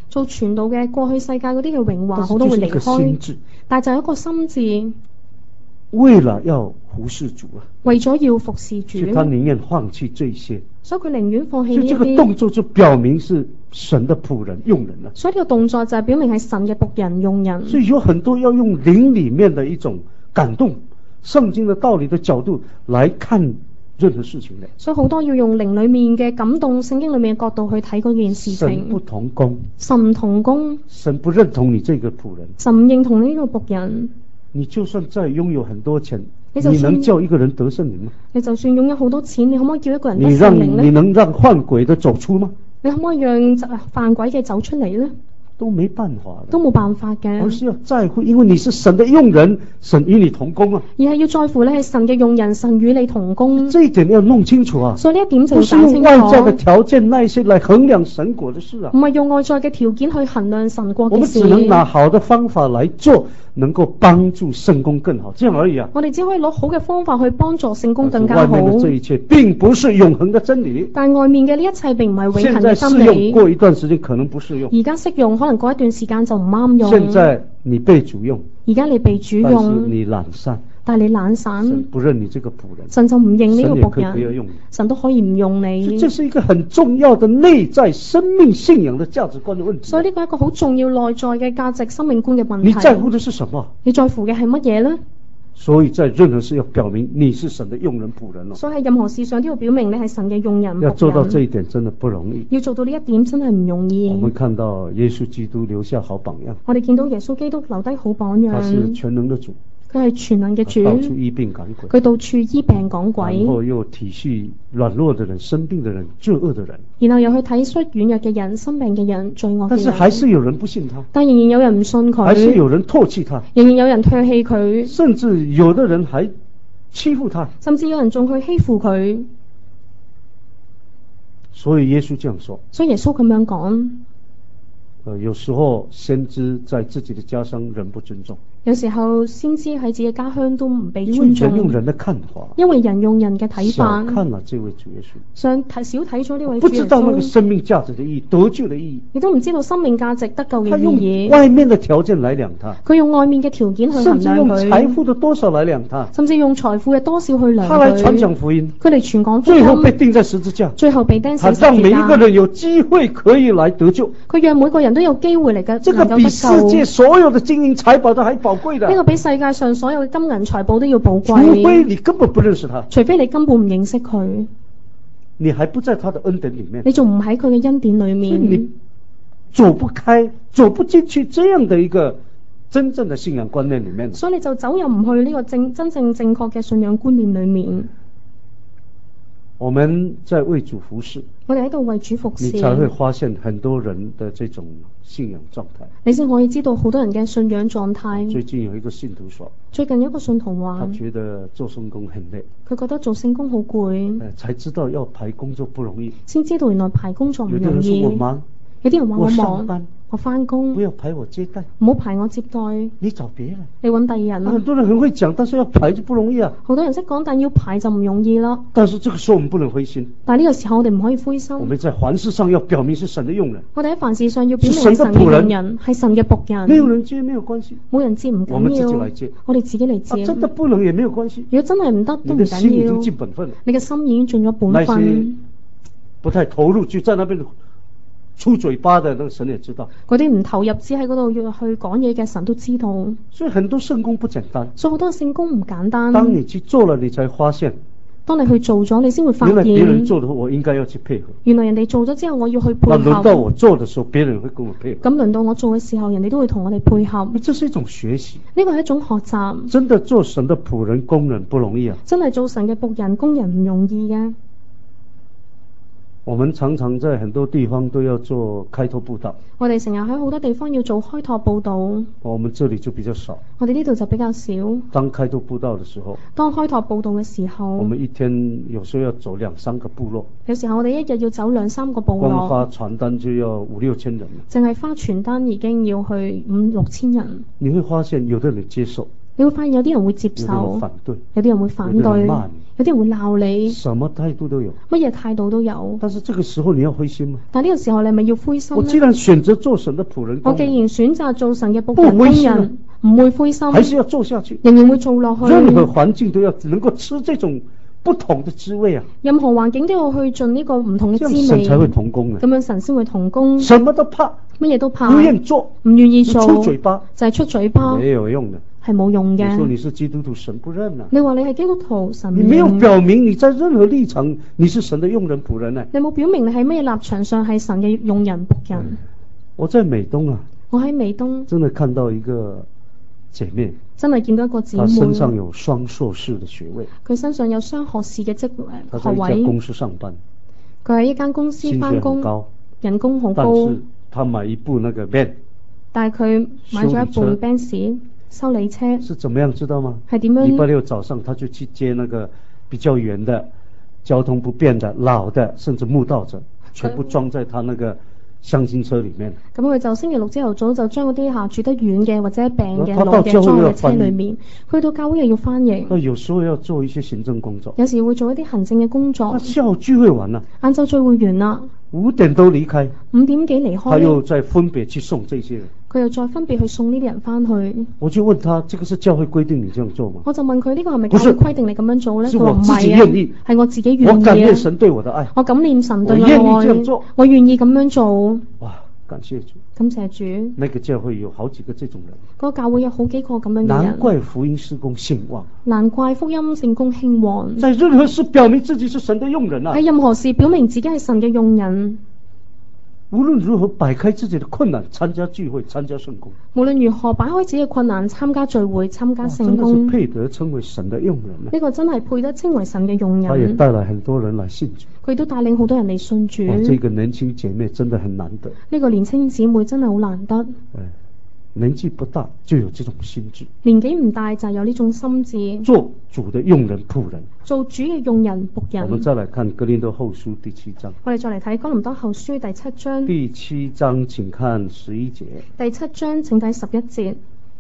做傳道嘅過去世界嗰啲嘅榮華，好多會離開。但係就有一個心志， 為了要服侍主啊， 為咗要服侍主， 他寧願放棄這些。 所以佢寧願放棄呢啲。 所以這個動作就表明是神的僕人用人啊。 所以呢個動作就係表明係神嘅僕人用人。 所以有很多要用靈裏面的一種感動，聖經的道理的角度來看任何事情嘅。 所以好多要用靈裏面嘅感動，聖經裏面嘅角度去睇嗰件事情。 神不同工， 神唔同工， 神不認同你這個僕人， 神唔認同呢個僕人。 你就算再擁有很多錢，你能叫一個人得聖靈嗎？ 你就算擁有好多錢，你可唔可以叫一個人得聖靈呢？ 你讓你能讓犯鬼的走出嗎？ 你可唔可以讓犯鬼嘅走出嚟呢？ 都沒辦法， 都冇辦法嘅。 而是要在乎，因為你是神的用人，神與你同工啊。 而係要在乎你係神嘅用人，神與你同工。 這一點要弄清楚啊。所以呢一點就要搞清楚。不是用外在的條件那些來衡量神國的事啊。 唔係用外在嘅條件去衡量神國嘅事。 我們只能拿好的方法來做，能夠幫助聖工更好，這樣而已啊。 我哋只可以攞好嘅方法去幫助聖工更加好。 外面的這一切並不是永恆的真理。 但外面嘅呢一切並唔係永恆嘅真理。 現在適用，過一段時間可能不適用。 而家適用，可能過一段時間就唔啱用。 現在你被主用， 而家你被主用， 但是你懶散， 但係你懶散， 神不認你這個僕人， 神就唔認呢個僕人， 神也可以不要用你， 神都可以唔用你。 這是一個很重要的內在生命信仰的價值觀的問題。 所以呢個係一個好重要內在嘅價值生命觀嘅問題。 你在乎的是什麼？ 你在乎嘅係乜嘢呢？ 所以在任何事要表明你是神的用人僕人咯。 所以喺任何事上都要表明你係神嘅用人僕人。 要做到這一點真的不容易。 要做到呢一點真係唔容易。 我們看到耶穌基督留下好榜樣。 我哋見到耶穌基督留低好榜樣。 他是全能的主。 佢係全能嘅主。 到處醫病趕鬼。 佢到處醫病趕鬼。 然後又體恤軟弱的人、生病的人、罪惡的人。 然後又去體恤軟弱嘅人、生病嘅人、罪惡嘅人。 但是還是有人不信他。 但仍然有人唔信佢。 還是有人唾棄他。 仍然有人唾棄佢。 甚至有的人還欺負他。 甚至有人仲去欺負佢。 所以耶穌這樣說。 所以耶穌咁樣講。 呃，有時候先知在自己的家鄉人不尊重。 有時候先知喺自己嘅家鄉都唔被尊重。 因為人用人的看法。 因為人用人嘅睇法。 小看了這位主耶穌。 想睇少睇咗呢位主耶穌。 不知道那個生命價值的意義、得救的意義。 你都唔知道生命價值得救嘅意義。 用外面的條件來量他。 佢用外面嘅條件去衡量佢。 甚至用財富的多少來量他。 甚至用財富嘅多少去量佢。 他來傳講福音。 佢嚟傳講福音。 最後被釘在十字架。 最後被釘死十字架。 他讓每一個人有機會可以來得救。 佢讓每個人都有機會嚟嘅。 這個比世界所有的金銀財寶都還寶貴的。 呢個比世界上所有嘅金銀財寶都要寶貴。 除非你根本不認識他。 除非你根本唔認識佢。 你還不在他的恩典裏面。 你仲唔喺佢嘅恩典裏面。 你走不開，走不進去這樣的一個真正的信仰觀念裏面。 所以你就走入唔去呢個正真正正確嘅信仰觀念裏面。 我們在為主服侍， 我哋喺度為主服侍， 你才會發現很多人的這種信仰狀態。 你先可以知道好多人嘅信仰狀態。 最近有一個信徒說， 最近有一個信徒話， 他覺得做聖工很累， 佢覺得做聖工好攰， 才知道要排工作不容易， 先知道原來排工作唔容易。 有啲人說我忙， 有啲人話我忙， 我上班， 我翻工， 不要排我接待， 唔好排我接待。 你找別人， 你揾第二人啦。 很多人很會講，但是要排就不容易啊。 好多人識講，但要排就唔容易啦。 但是這個時候我們不能灰心。 但係呢個時候我哋唔可以灰心。 我們在凡事上要表明是神的用人。 我哋喺凡事上要表明係神嘅用人，係神嘅僕人。 沒有人接沒有關係， 冇人接唔緊要， 我們自己來接， 我哋自己嚟接。 啊，真的不能也沒有關係。 如果真係唔得都唔緊要。 你的心已經盡本分了， 你嘅心已經盡咗本分。 不太投入就在那邊出嘴巴的，那個神也知道。 嗰啲唔投入只喺嗰度要去講嘢嘅神都知道。 所以很多聖工不簡單。 所以好多聖工唔簡單。 當你去做了，你才發現。 當你去做咗，你先會發現。 原來別人做的，我應該要去配合。 原來人哋做咗之後，我要去配合。 那輪到我做的時候，別人會跟我配合。 咁輪到我做嘅時候，人哋都會同我哋配合。 這是一種學習。 呢個係一種學習。 真的做神的僕人、工人不容易啊！ 真係做神嘅僕人、工人唔容易嘅。 我們常常在很多地方都要做開拓佈道。 我哋成日喺好多地方要做開拓佈道。 我們這裡就比較少。 我哋呢度就比較少。 當開拓佈道的時候， 當開拓佈道嘅時候， 我們一天有時候要走兩三個部落。 有時候我哋一日要走兩三個部落。 光發傳單就要五六千人。淨係發傳單已經要去五六千人。 你會發現有的人接受。 你會發現有啲人會接受，有啲人會反對，有啲人會鬧你， 什麼態度都有， 乜嘢態度都有。 但是這個時候你要灰心嗎？ 但呢個時候你係咪要灰心呢？ 我既然選擇做神的僕人， 我既然選擇做神嘅僕人工人，唔會灰心， 還是要做下去， 仍然會做落去。 任何環境都要能夠吃這種不同的滋味啊！ 任何環境都要去盡呢個唔同嘅滋味， 這樣神才會同工啊！ 咁樣神先會同工。 什麼都怕， 乜嘢都怕， 不願做， 唔願意做， 出嘴巴就係出嘴巴， 沒有用的， 係冇用嘅。 你說你是基督徒，神不認啊！ 你話你係基督徒，神唔認。 你沒有表明你在任何立場你是神的用人僕人啊！ 你冇表明你喺乜嘢立場上係神嘅用人僕人。 嗯、我在美東啊， 我喺美東真的看到一個姐妹， 真係見到一個姊妹， 她身上有雙碩士的學位， 佢身上有雙學士嘅職位， 她在一家公司上班， 佢喺一間公司返工，人工好高， 但是她買一部那個 van， 但係佢買咗一部 Benz 修理車， 是怎麼樣知道嗎？ 係點樣？ 禮拜六早上，他就去接那個比較遠的、交通不便的、老的，甚至慕道者，全部裝在他那個廂型車裏面。咁佢就星期六朝頭早就將嗰啲下住得遠嘅或者病嘅老嘅裝喺車裏面，去到教會又要翻譯。 有時候要做一些行政工作， 有時會做一啲行政嘅工作。 下午聚會完啦， 晏晝聚會完啦， 五點都離開， 五點幾離開， 他又再分別去送這些人。 佢又再分別去送呢啲人翻去。 我就問他：這個是教會規定你這樣做嗎？ 我就問佢：呢個係咪教會規定你咁樣做呢？ 佢話唔係啊， 係我自己願意。 我感念神對我的愛， 我感念神對我嘅愛， 我願意這樣做， 我願意咁樣做。 哇！感謝主， 感謝主。 那個教會有好幾個這種人， 嗰個教會有好幾個咁樣嘅人。 難怪福音事工興旺， 難怪福音事工興旺。 在任何事表明自己是神的用人啊！ 喺任何事表明自己係神嘅用人。 無論如何擺開自己的困難，參加聚會，參加聖工。 無論如何擺開自己嘅困難，參加聚會，參加聖工。 真的是配得稱為神的用人啊！ 呢個真係配得稱為神嘅用人。 他也帶來很多人來信主。 佢都帶領好多人嚟信主。 哇！這個年輕姐妹真的很難得。 呢個年輕姊妹真係好難得。 年紀不大就有這種心智， 年紀唔大就有呢種心智， 做主的用人僕人， 做主嘅用人僕人。 我們再來看哥林多後書第七章， 我哋再嚟睇哥林多後書第七章。 第七章請看十一節。 第七章請睇十一節。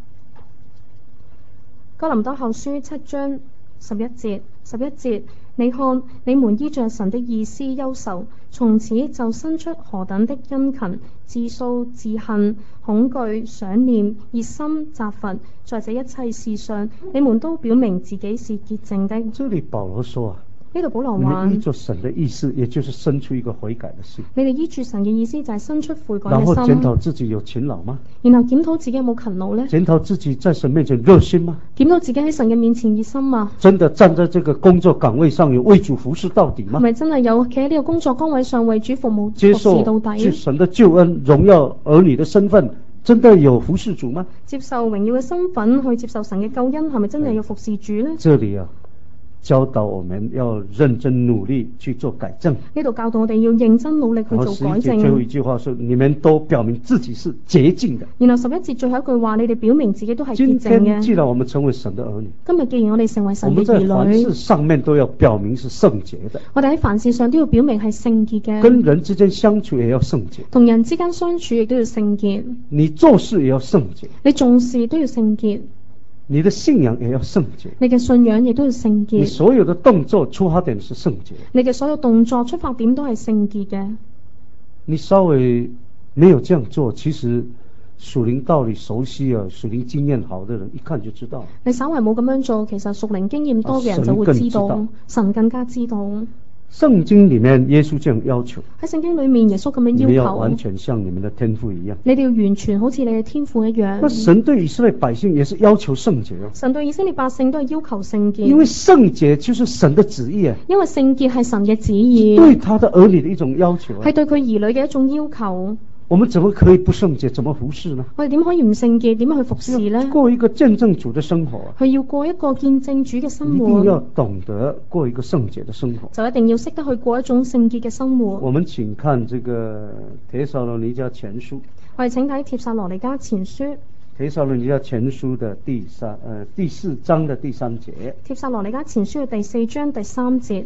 哥林多後書七章十一節，十一節，你看你們依着神的意思憂愁，從此就生出何等的殷勤、自訴、自恨、恐懼、想念、熱心、責罰，在這一切事上，你們都表明自己是潔淨的。 這裡保羅說啊， 呢度保羅話， 你們依着神的意思，也就是生出一個悔改的心。 你哋依住神嘅意思就係生出悔改嘅心。 然後檢討自己有勤勞嗎？ 然後檢討自己有冇勤勞呢？ 檢討自己在神面前熱心嗎？ 檢討自己喺神嘅面前熱心嗎？ 真的站在這個工作崗位上有為主服侍到底嗎？ 係咪真係有企喺呢個工作崗位上為主服務服侍到底？ 接受神的救恩榮耀兒女的身份，真的有服侍主嗎？ 接受榮耀嘅身份去接受神嘅救恩，係咪真係要服侍主呢？ 這裡啊，教導我們要認真努力去做改正。 呢度教導我哋要認真努力去做改正。 最後一句話說，你們都表明自己是潔淨的。 然後十一節最後一句話，你哋表明自己都係潔淨嘅。 今天既然我們成為神的兒女， 今日既然我哋成為神嘅兒女， 我們在凡事上面都要表明是聖潔的。 我哋喺凡事上都要表明係聖潔嘅。 跟人之間相處也要聖潔。 同人之間相處亦都要聖潔。 你做事也要聖潔。 你做事都要聖潔。 你的信仰也要聖潔， 你嘅信仰亦都要聖潔。 你所有的動作出發點是聖潔， 你嘅所有動作出發點都係聖潔嘅。 你稍微沒有這樣做，其實屬靈道理熟悉啊，屬靈經驗好的人一看就知道。 你稍微冇咁樣做，其實屬靈經驗多嘅人就會知道，啊、神更加知道。 聖經裡面耶穌這樣要求， 喺聖經裡面耶穌咁樣要求， 你要完全像你們的天父一樣， 你哋要完全好似你嘅天父一樣。 那神對以色列百姓也是要求聖潔啊， 神對以色列百姓都係要求聖潔， 因為聖潔就是神的旨意啊， 因為聖潔係神嘅旨意， 對他的兒女的一種要求啊， 係對佢兒女嘅一種要求。 我們怎麼可以不聖潔？怎麼服侍呢？ 我哋點可以唔聖潔？點樣去服侍呢？ 過一個見證主的生活， 佢要過一個見證主嘅生活， 一定要懂得過一個聖潔的生活， 就一定要識得去過一種聖潔嘅生活。 我們請看這個帖撒羅尼迦前書， 我哋請睇帖撒羅尼迦前書， 帖撒羅尼迦前書的第三呃第四章的第三節， 帖撒羅尼迦前書嘅第四章第三節。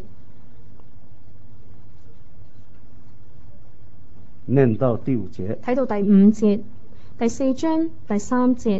念到第五節， 睇到第五節，第四章第三節，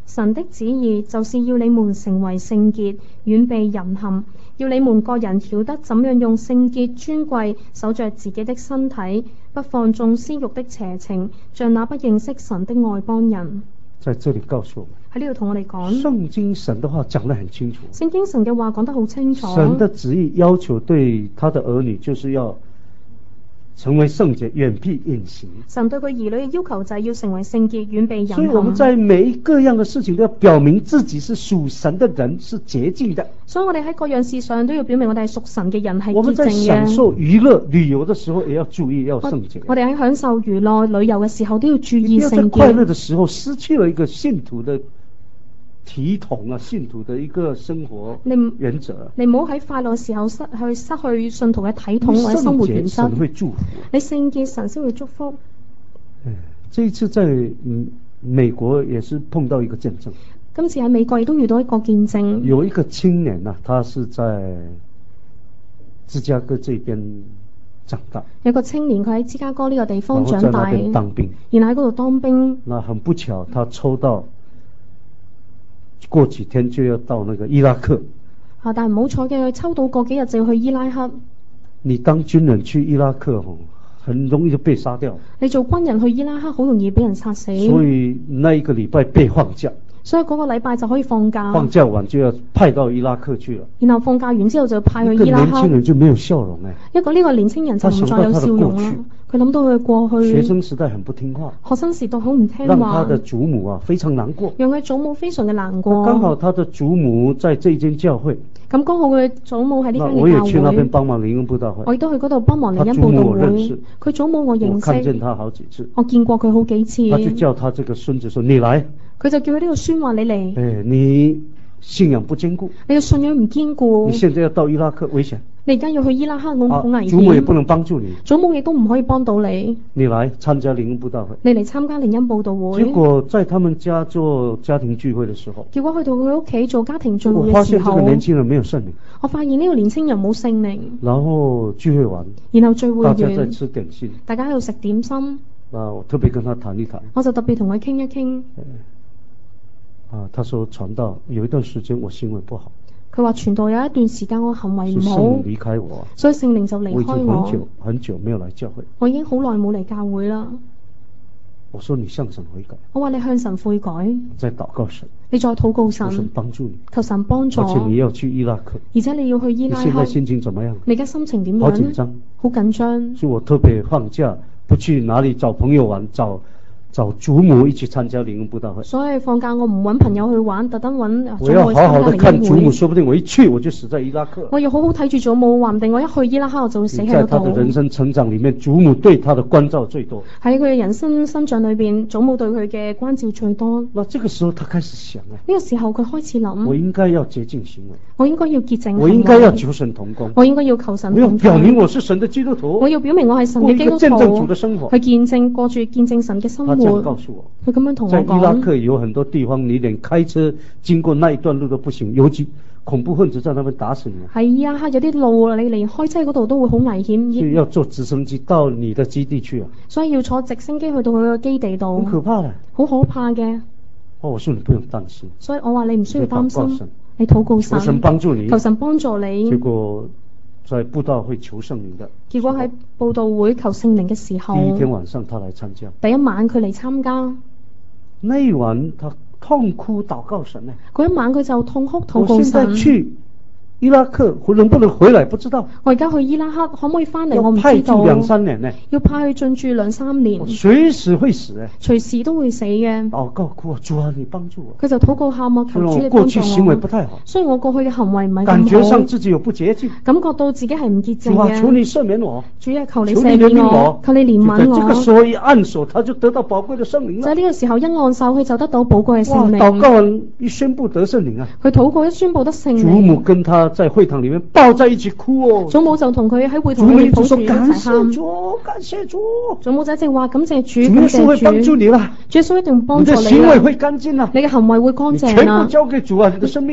神的旨意就是要你們成為聖潔，遠避淫行，要你們各人曉得怎樣用聖潔尊貴守着自己的身體，不放縱私慾的邪情，像那不認識神的外邦人。 在這裡告訴我們， 喺呢度同我哋講， 聖經神的話講得很清楚。 聖經神嘅話講得好清楚。 神的旨意要求對他的兒女，就是要成為聖潔，遠避淫行。 神對佢兒女嘅要求就係要成為聖潔，遠避淫行。 所以我們在每一各樣的事情都要表明自己是屬神的人，是潔淨的。 所以我哋喺各樣事上都要表明我哋係屬神嘅人，係潔淨嘅。 我們在享受娛樂旅遊的時候，也要注意要聖潔。 我哋喺享受娛樂旅遊嘅時候都要注意聖潔。 不要在快樂的時候失去了一個信徒的體統啊，信徒的一個生活原則。 你唔好喺快樂時候失去失去信徒嘅體統或者生活原則。 神會祝福。 你聖潔，神先會祝福。 嗯，這一次在嗯美國也是碰到一個見證。 今次喺美國亦都遇到一個見證。 有一個青年啊，他是在芝加哥這邊長大。 有個青年佢喺芝加哥呢個地方長大， 然後在那邊當兵， 然後喺嗰度當兵。 那很不巧，他抽到。過幾天就要到那個伊拉克， 啊！但係唔好彩嘅，佢抽到過幾日就要去伊拉克。 你當軍人去伊拉克，很容易就被殺掉。 你做軍人去伊拉克，好容易俾人殺死。 所以那一個禮拜被放假。 所以嗰個禮拜就可以放假。 放假完就要派到伊拉克去了。 然後放假完之後就派去伊拉克。一個年輕人就沒有笑容誒。 一個呢個年輕人就唔再有笑容啦。佢諗到佢過去。 學生時代很不聽話。 學生時代好唔聽話。 讓他的祖母啊非常難過。 讓佢祖母非常嘅難過。 剛好他的祖母在這間教會。 咁剛好佢祖母喺呢間嘅教會。 我也去那邊幫忙靈恩佈道會。 我亦都去嗰度幫忙靈恩佈道會。佢祖母我認識。 我看見他好幾次。 我見過佢好幾次。 他就叫他這個孫子說：你來。 佢就叫佢呢個孫話你嚟。 誒，你信仰不堅固。 你嘅信仰唔堅固。 你現在要到伊拉克，危險。 你而家要去伊拉克，好好危險。 祖母也不能幫助你。 祖母亦都唔可以幫到你。 你來參加靈恩佈道會。 你嚟參加靈恩佈道會。結果在他們家做家庭聚會的時候。 結果去到佢屋企做家庭聚會嘅時候。 我發現這個年輕人沒有聖靈。 我發現呢個年輕人冇聖靈。 然後聚會完。 然後聚會完。 大家在吃點心。 大家喺度食點心。 啊，我特別跟他談一談。 我就特別同佢傾一傾。 啊，他說傳道有一段時間我行為不好。 佢話傳道有一段時間我行為唔好， 聖靈離開我， 所以聖靈就離開我。 我已經很久很久沒有來教會。 我已經好耐冇嚟教會啦。 我說你向神悔改。 我話你向神悔改。 再禱告神。 你再禱告神。 求神幫助你。 求神幫助。 而且你要去伊拉克。 而且你要去伊拉克。 你現在心情怎麼樣？ 你而家心情點樣？ 好緊張。 好緊張。 所以我特別放假，不去哪裡找朋友玩，找。找祖母一起參加靈恩佈道會。所以放假我唔揾朋友去玩，特登揾祖母去參加靈恩會。我要好好的看祖母，說不定我一去我就死在伊拉克。我要好好睇住祖母，話唔定我一去伊拉克我就會死喺度。在他的人生成長裡面，祖母對他的關照最多。喺佢嘅人生生長裏邊，祖母對佢嘅關照最多。那這個時候他開始想啊。呢個時候佢開始諗。我應該要潔淨行為。我應該要潔淨行為。我應該要求神同工。我應該要求神同工。我要表明我是神的基督徒。我要表明我係神嘅基督徒。過一個見證主的生活。去見證過住見證神嘅生活。他這樣告訴我。佢咁樣同我講，在伊拉克有很多地方，你連開車經過那一段路都不行，尤其恐怖分子在那邊打死你。係啊，有啲路你連開車嗰度都會好危險。所以要坐直升機到你的基地去啊。所以要坐直升機去到佢個基地度。好可怕嘅，好可怕嘅。哦，我說你不用擔心。所以我話你唔需要擔心，你禱告神，求神幫助你，求神幫助你。結果在佈道會求聖靈的。結果喺佈道會求聖靈嘅時候，第一天晚上他來參加。第一晚佢嚟參加。那一晚他痛哭禱告神呢？嗰一晚佢就痛哭禱告神。我現在去伊拉克能不能回來不知道。我而家去伊拉克可唔可以翻嚟？我唔知道。要派駐兩三年呢？要派去進駐兩三年。隨時會死嘅。隨時都會死嘅。禱告哭，主啊，你幫助我。佢就禱告喊我，求主你幫助我。過去行為不太好。所以我過去嘅行為唔係咁好。感覺上自己有不潔淨。感覺到自己係唔潔淨嘅。主啊，求你赦免我。主啊，求你赦免我。求你憐憫我。這個時候一按手，他就得到寶貴的聖靈。就喺呢個時候一按手，佢就得到寶貴嘅聖靈。禱告完一宣布得聖靈啊！佢禱告一宣布得聖靈。祖母跟他在會堂裡面抱在一起哭哦。祖母就同佢喺會堂裡面抱住一齊喊。感謝主，感謝主。祖母就一直話感謝主，感謝主。主會幫助你啦。主會一定幫助你啦。你的行為會乾淨啦。你嘅行為會乾淨啦。全部交給主啊！你的生命啊。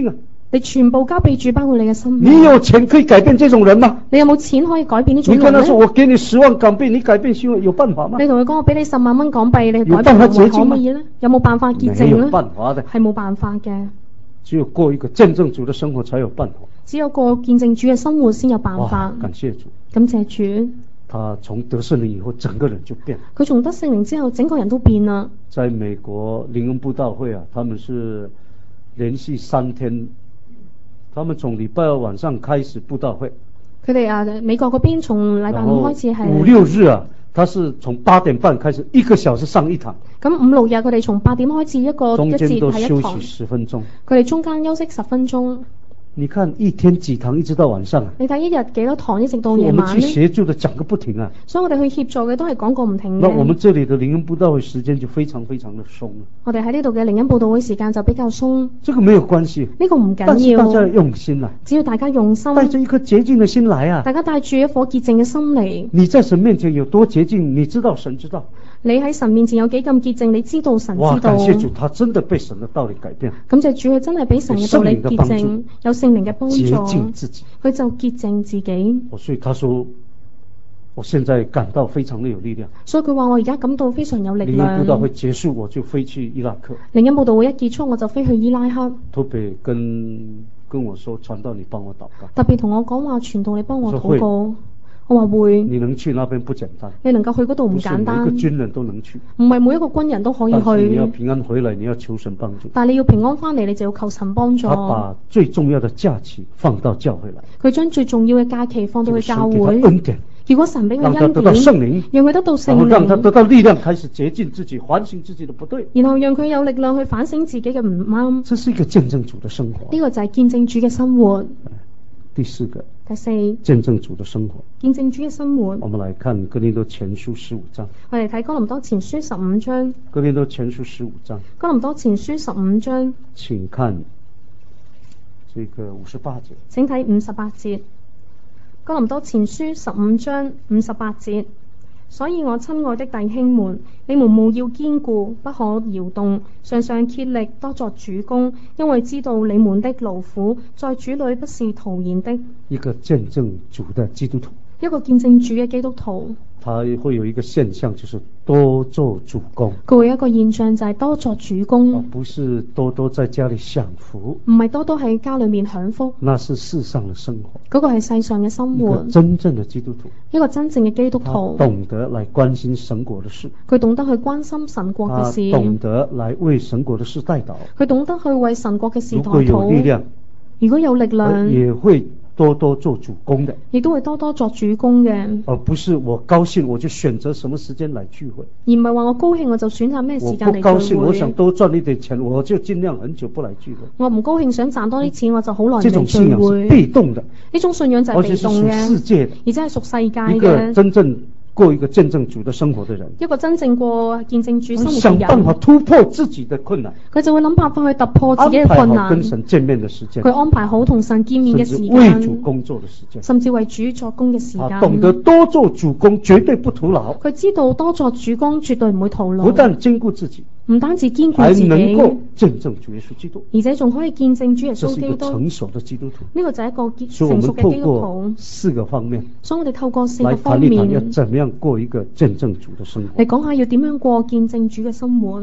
你全部交俾主，包括你嘅生命。 你有錢可以改變這種人嗎？ 你有冇錢可以改變呢種人呢？ 你跟他說我給你十萬港幣，你改變行為有辦法嗎？ 你同佢講我俾你十萬蚊港幣，你改變行為可唔可以呢？有冇辦法潔淨呢？ 沒有辦法的， 係冇辦法嘅。 只有過一個見證主的生活才有辦法。 只有過見證主嘅生活先有辦法。 感謝主， 感謝主。 他從得聖靈以後，整個人就變了。 佢從得聖靈之後，整個人都變啦。 在美國靈恩佈道會啊，他們是連續三天。他們從禮拜二晚上開始佈道會， 佢哋啊美國嗰邊從禮拜五開始係五六日啊，他是從八點半開始一個小時上一堂。 咁五六日佢哋從八點開始一個一節係一堂，中間都休息十分鐘。 佢哋中間休息十分鐘。 你看一天幾堂一直到晚上啊？ 你睇一日幾多堂一直到夜晚呢？ 我們去協助的講個不停啊。 所以我哋去協助嘅都係講個唔停嘅。 那我們這裡的靈恩佈道會時間就非常非常的鬆。 我哋喺呢度嘅靈恩佈道會時間就比較鬆。 這個沒有關係， 呢個唔緊要。 但是大家用心啊， 只要大家用心， 帶着一顆潔淨的心來啊。 大家帶住一顆潔淨嘅心嚟。 你在神面前有多潔淨，你知道神知道。 你喺神面前有幾咁潔淨，你知道神知道。 哇！感謝主，他真的被神的道理改變。 感謝主，佢真係俾神嘅道理潔淨，有聖靈嘅幫助， 潔淨自己， 佢就潔淨自己。 所以他說，我現在感到非常的有力量。 所以佢話我而家感到非常有力量。 靈恩佈道會結束，我就飛去伊拉克。 靈恩佈道會一結束，我就飛去伊拉克。 特別跟跟我說，傳道你幫我禱告。 特別同我講話，傳道你幫我禱告。我話會， 你能去那邊不簡單， 你能夠去嗰度唔簡單， 每個軍人都能去， 唔係每一個軍人都可以去。 但是你要平安回來，你要求神幫助。 但係你要平安翻嚟，你就要求神幫助。 他把最重要的假期放到教會來， 佢將最重要嘅假期放到去教會。 恩典， 如果神俾佢恩典， 讓他得到聖靈， 讓佢得到聖靈， 然後讓他得到力量，開始潔淨自己，反省自己的不對， 然後讓佢有力量去反省自己嘅唔啱。 這是一個見證主的生活， 呢個就係見證主嘅生活。 第四個， 第四， 見證主的生活， 見證主嘅生活。 我們來看哥林多前書十五章。 我哋睇哥林多前書十五章。 哥林多前書十五章。 哥林多前書十五章。 請看這個五十八節。 請睇五十八節。哥林多前書十五章五十八節。所以我親愛的弟兄們，你們務要堅固，不可搖動，常常竭力多作主工，因為知道你們的勞苦在主裏不是徒然的。 一個見證主的基督徒， 一個見證主嘅基督徒， 他會有一個現象，就是多做主工。 佢會有一個現象就係多作主工， 而不是多多在家裏享福。 唔係多多喺家裏面享福， 那是世上的生活。 嗰個係世上嘅生活。 一個真正的基督徒， 一個真正嘅基督徒， 懂得來關心神國的事。 佢懂得去關心神國嘅事， 懂得來為神國的事代禱。 佢懂得去為神國嘅事代禱。 如果有力量， 如果有力量， 也會多多做主工的， 亦都會多多作主工嘅， 而不是我高興我就選擇什麼時間來聚會， 而唔係話我高興我就選擇咩時間嚟聚會。 我不高興我想多賺一點錢，我就盡量很久不來聚會。 我唔高興想賺多啲錢，我就好耐唔嚟聚會。 這種信仰是被動的， 呢種信仰就係被動嘅， 而且係屬世界的， 而且係屬世界嘅。 一個真正過一個見證主的生活的人， 一個真正過見證主生活嘅人， 想辦法突破自己的困難， 佢就會諗辦法去突破自己嘅困難， 安排好跟神見面的時間， 佢安排好同神見面嘅時間， 為主工作的時間， 甚至為主作工嘅時間， 懂得多做主工絕對不徒勞， 佢知道多作主工絕對唔會徒勞， 不但堅固自己， 唔單止堅固自己， 還能夠見證主耶穌基督， 而且仲可以見證主耶穌基督。 這是一個成熟的基督徒， 呢個就係一個成熟嘅基督徒。 四個方面， 所以我哋透過四個方面， 來談一談要怎麼樣過一個見證主的生活。 你講下要點樣過見證主嘅生活？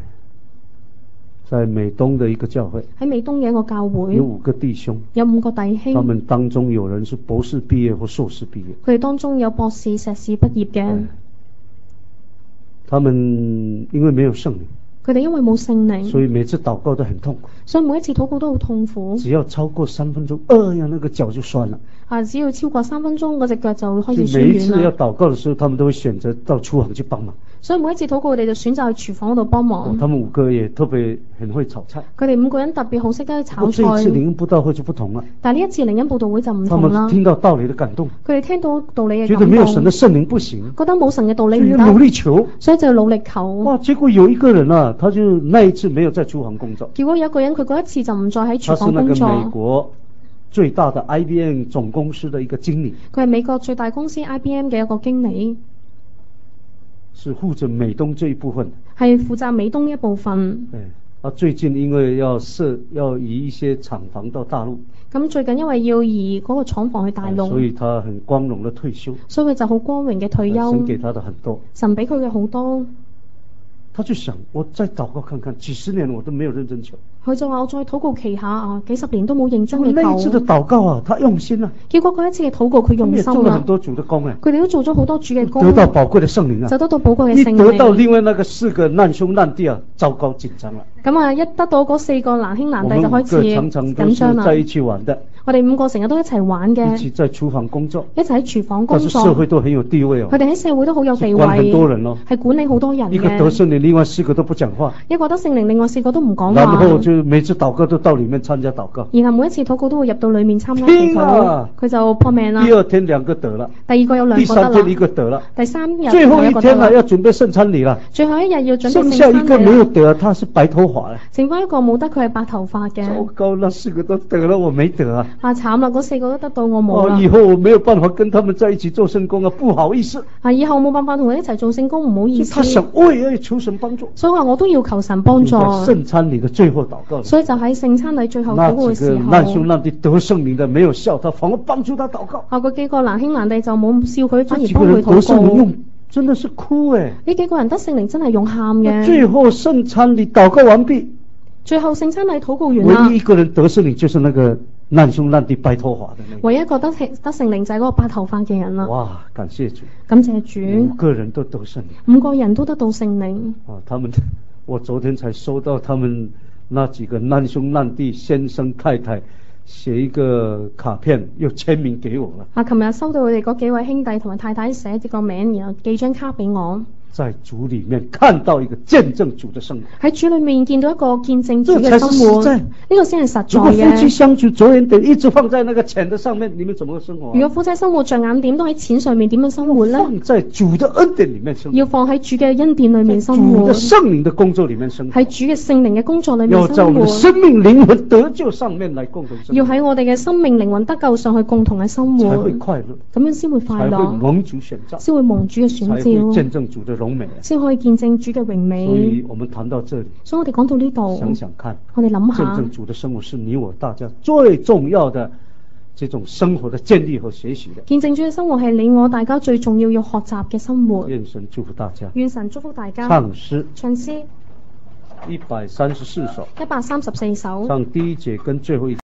在美東的一個教會， 喺美東嘅一個教會， 有五個弟兄， 有五個弟兄， 他們當中有人是博士畢業或碩士畢業， 佢哋當中有博士、碩士畢業嘅。 他們因為沒有聖靈， 佢哋因為冇聖靈， 所以每次禱告都很痛苦， 所以每一次禱告都好痛苦。 只要超過三分鐘，哎呀，那個腳就酸了。 啊！只要超過三分鐘，嗰隻腳就會開始酸軟啦。 每一次要禱告的時候，他們都會選擇到廚房去幫忙。 所以每一次禱告，我哋就選擇去廚房嗰度幫忙。 哦，他們五個也特別很會炒菜。 佢哋五個人特別好識得炒菜。 這一次靈恩佈道會就不同啦。 但係呢一次靈恩佈道會就唔同啦。 他們聽到道理的感動。 佢哋聽到道理嘅感動。 覺得沒有神的聖靈不行。 覺得冇神嘅道理唔得。 所以要努力求。 所以就要努力求。 哇！結果有一個人啊，他就那一次沒有在廚房工作。 結果有一個人，佢嗰一次就唔再喺廚房工作。 他是那個美國最大的 I B M 總公司的一個經理。 佢係美國最大公司 I B M 嘅一個經理。是負責美東這一部分， 係負責美東呢一部分。 對， 他最近因為要設要移一些廠房到大陸， 咁最近因為要移嗰個廠房去大陸， 所以他很光榮的退休， 所以佢就好光榮嘅退休。 神給他的很多， 神俾佢嘅好多。 他就想，我再禱告看看，幾十年我都沒有認真求。 佢就話我再禱告期下啊，幾十年都冇認真嘅求。 那一次的禱告啊，他用心啊。 結果嗰一次嘅禱告佢用心啦。 做了很多主的工啊。 佢哋都做咗好多主嘅工。 得到寶貴的聖靈啊。 就得到寶貴嘅聖靈。 一得到另外那個四個難兄難弟啊，糟糕緊張啦。 咁啊，一得到嗰四個難兄難弟就開始緊張啦。 我們常常都是在一起玩的。 我哋五個成日都一齊玩嘅。 一起在廚房工作。 一齊喺廚房工作。 但是社會都很有地位哦。 佢哋喺社會都好有地位。 管很多人咯。 係管理好多人嘅。 一個得聖靈，另外四個都不講話。 一個得聖靈，另外四個都唔講話。 然後就每次禱告都到裏面參加禱告。 然後每一次禱告都會入到裏面參加禱告。佢就搏命啦。 第二天兩個得了。 第二個有兩個得啦。 第三天一個得了。 第三日最後一天啦，要準備聖餐禮啦。 最後一日要準備聖餐禮。 剩下一個沒有得，他是白頭髮咧。 剩翻一個冇得，佢係白頭髮嘅。 糟糕，那四個都得了，我沒得啊。 啊慘啦，嗰四個都得到我冇啦。 哦，以後我沒有辦法跟他們在一起做聖工啊，不好意思。 啊，以後冇辦法同佢一齊做聖工，唔好意思。 他想，我也要求神幫助。 所以話我都要求神幫助。 聖餐禮的最後禱告。 所以就喺聖餐禮最後禱告嘅時候。 那幾個難兄難弟得聖靈的沒有笑他，反而幫助他禱告。 啊，嗰幾個難兄難弟就冇笑佢，反而幫佢禱告。 真的是哭誒！ 呢幾個人得聖靈真係用喊嘅。 最後聖餐禮禱告完畢。 最後聖餐禮禱告完啦。 唯一一個人得聖靈就是那個難兄難弟白頭髮的那個。 唯一一個得得聖靈就係嗰個白頭髮嘅人啦。 哇！感謝主。 感謝主。 五個人都得聖靈。 五個人都得到聖靈。 啊，他們，我昨天才收到他們那幾個難兄難弟先生太太寫一個卡片，又簽名給我了。啊， 琴日收到佢哋嗰幾位兄弟同埋太太寫住個名，然後寄張卡俾我。 在主裏面看到一個見證主的生活， 喺主裏面見到一個見證主嘅生活，呢個先係實在嘅。如果夫妻相處着眼點一直放在那個錢的上面，你們怎麼生活啊？ 如果夫妻生活着眼點都喺錢上面，點樣生活呢？ 放在主的恩典裏面生活， 要放喺主嘅恩典裏面生活， 主的聖靈的工作裏面生活， 喺主嘅聖靈嘅工作裏面生活， 要在我們的生命靈魂得救上面來共同生活， 要喺我哋嘅生命靈魂得救上去共同嘅生活， 才會快樂， 咁樣先會快樂， 才會蒙主選召， 先會蒙主嘅選召， 才會見證主的榮美， 先可以見證主嘅榮美。 所以我們談到這裡， 所以我哋講到呢度， 想想看， 我哋諗下， 見證主的生活是你我大家最重要的這種生活的建立和學習的。 見證主嘅生活係你我大家最重要要學習嘅生活。 願神祝福大家。 願神祝福大家。 唱詩。 唱詩。 一百三十四首。 一百三十四首。 唱第一節跟最後一節。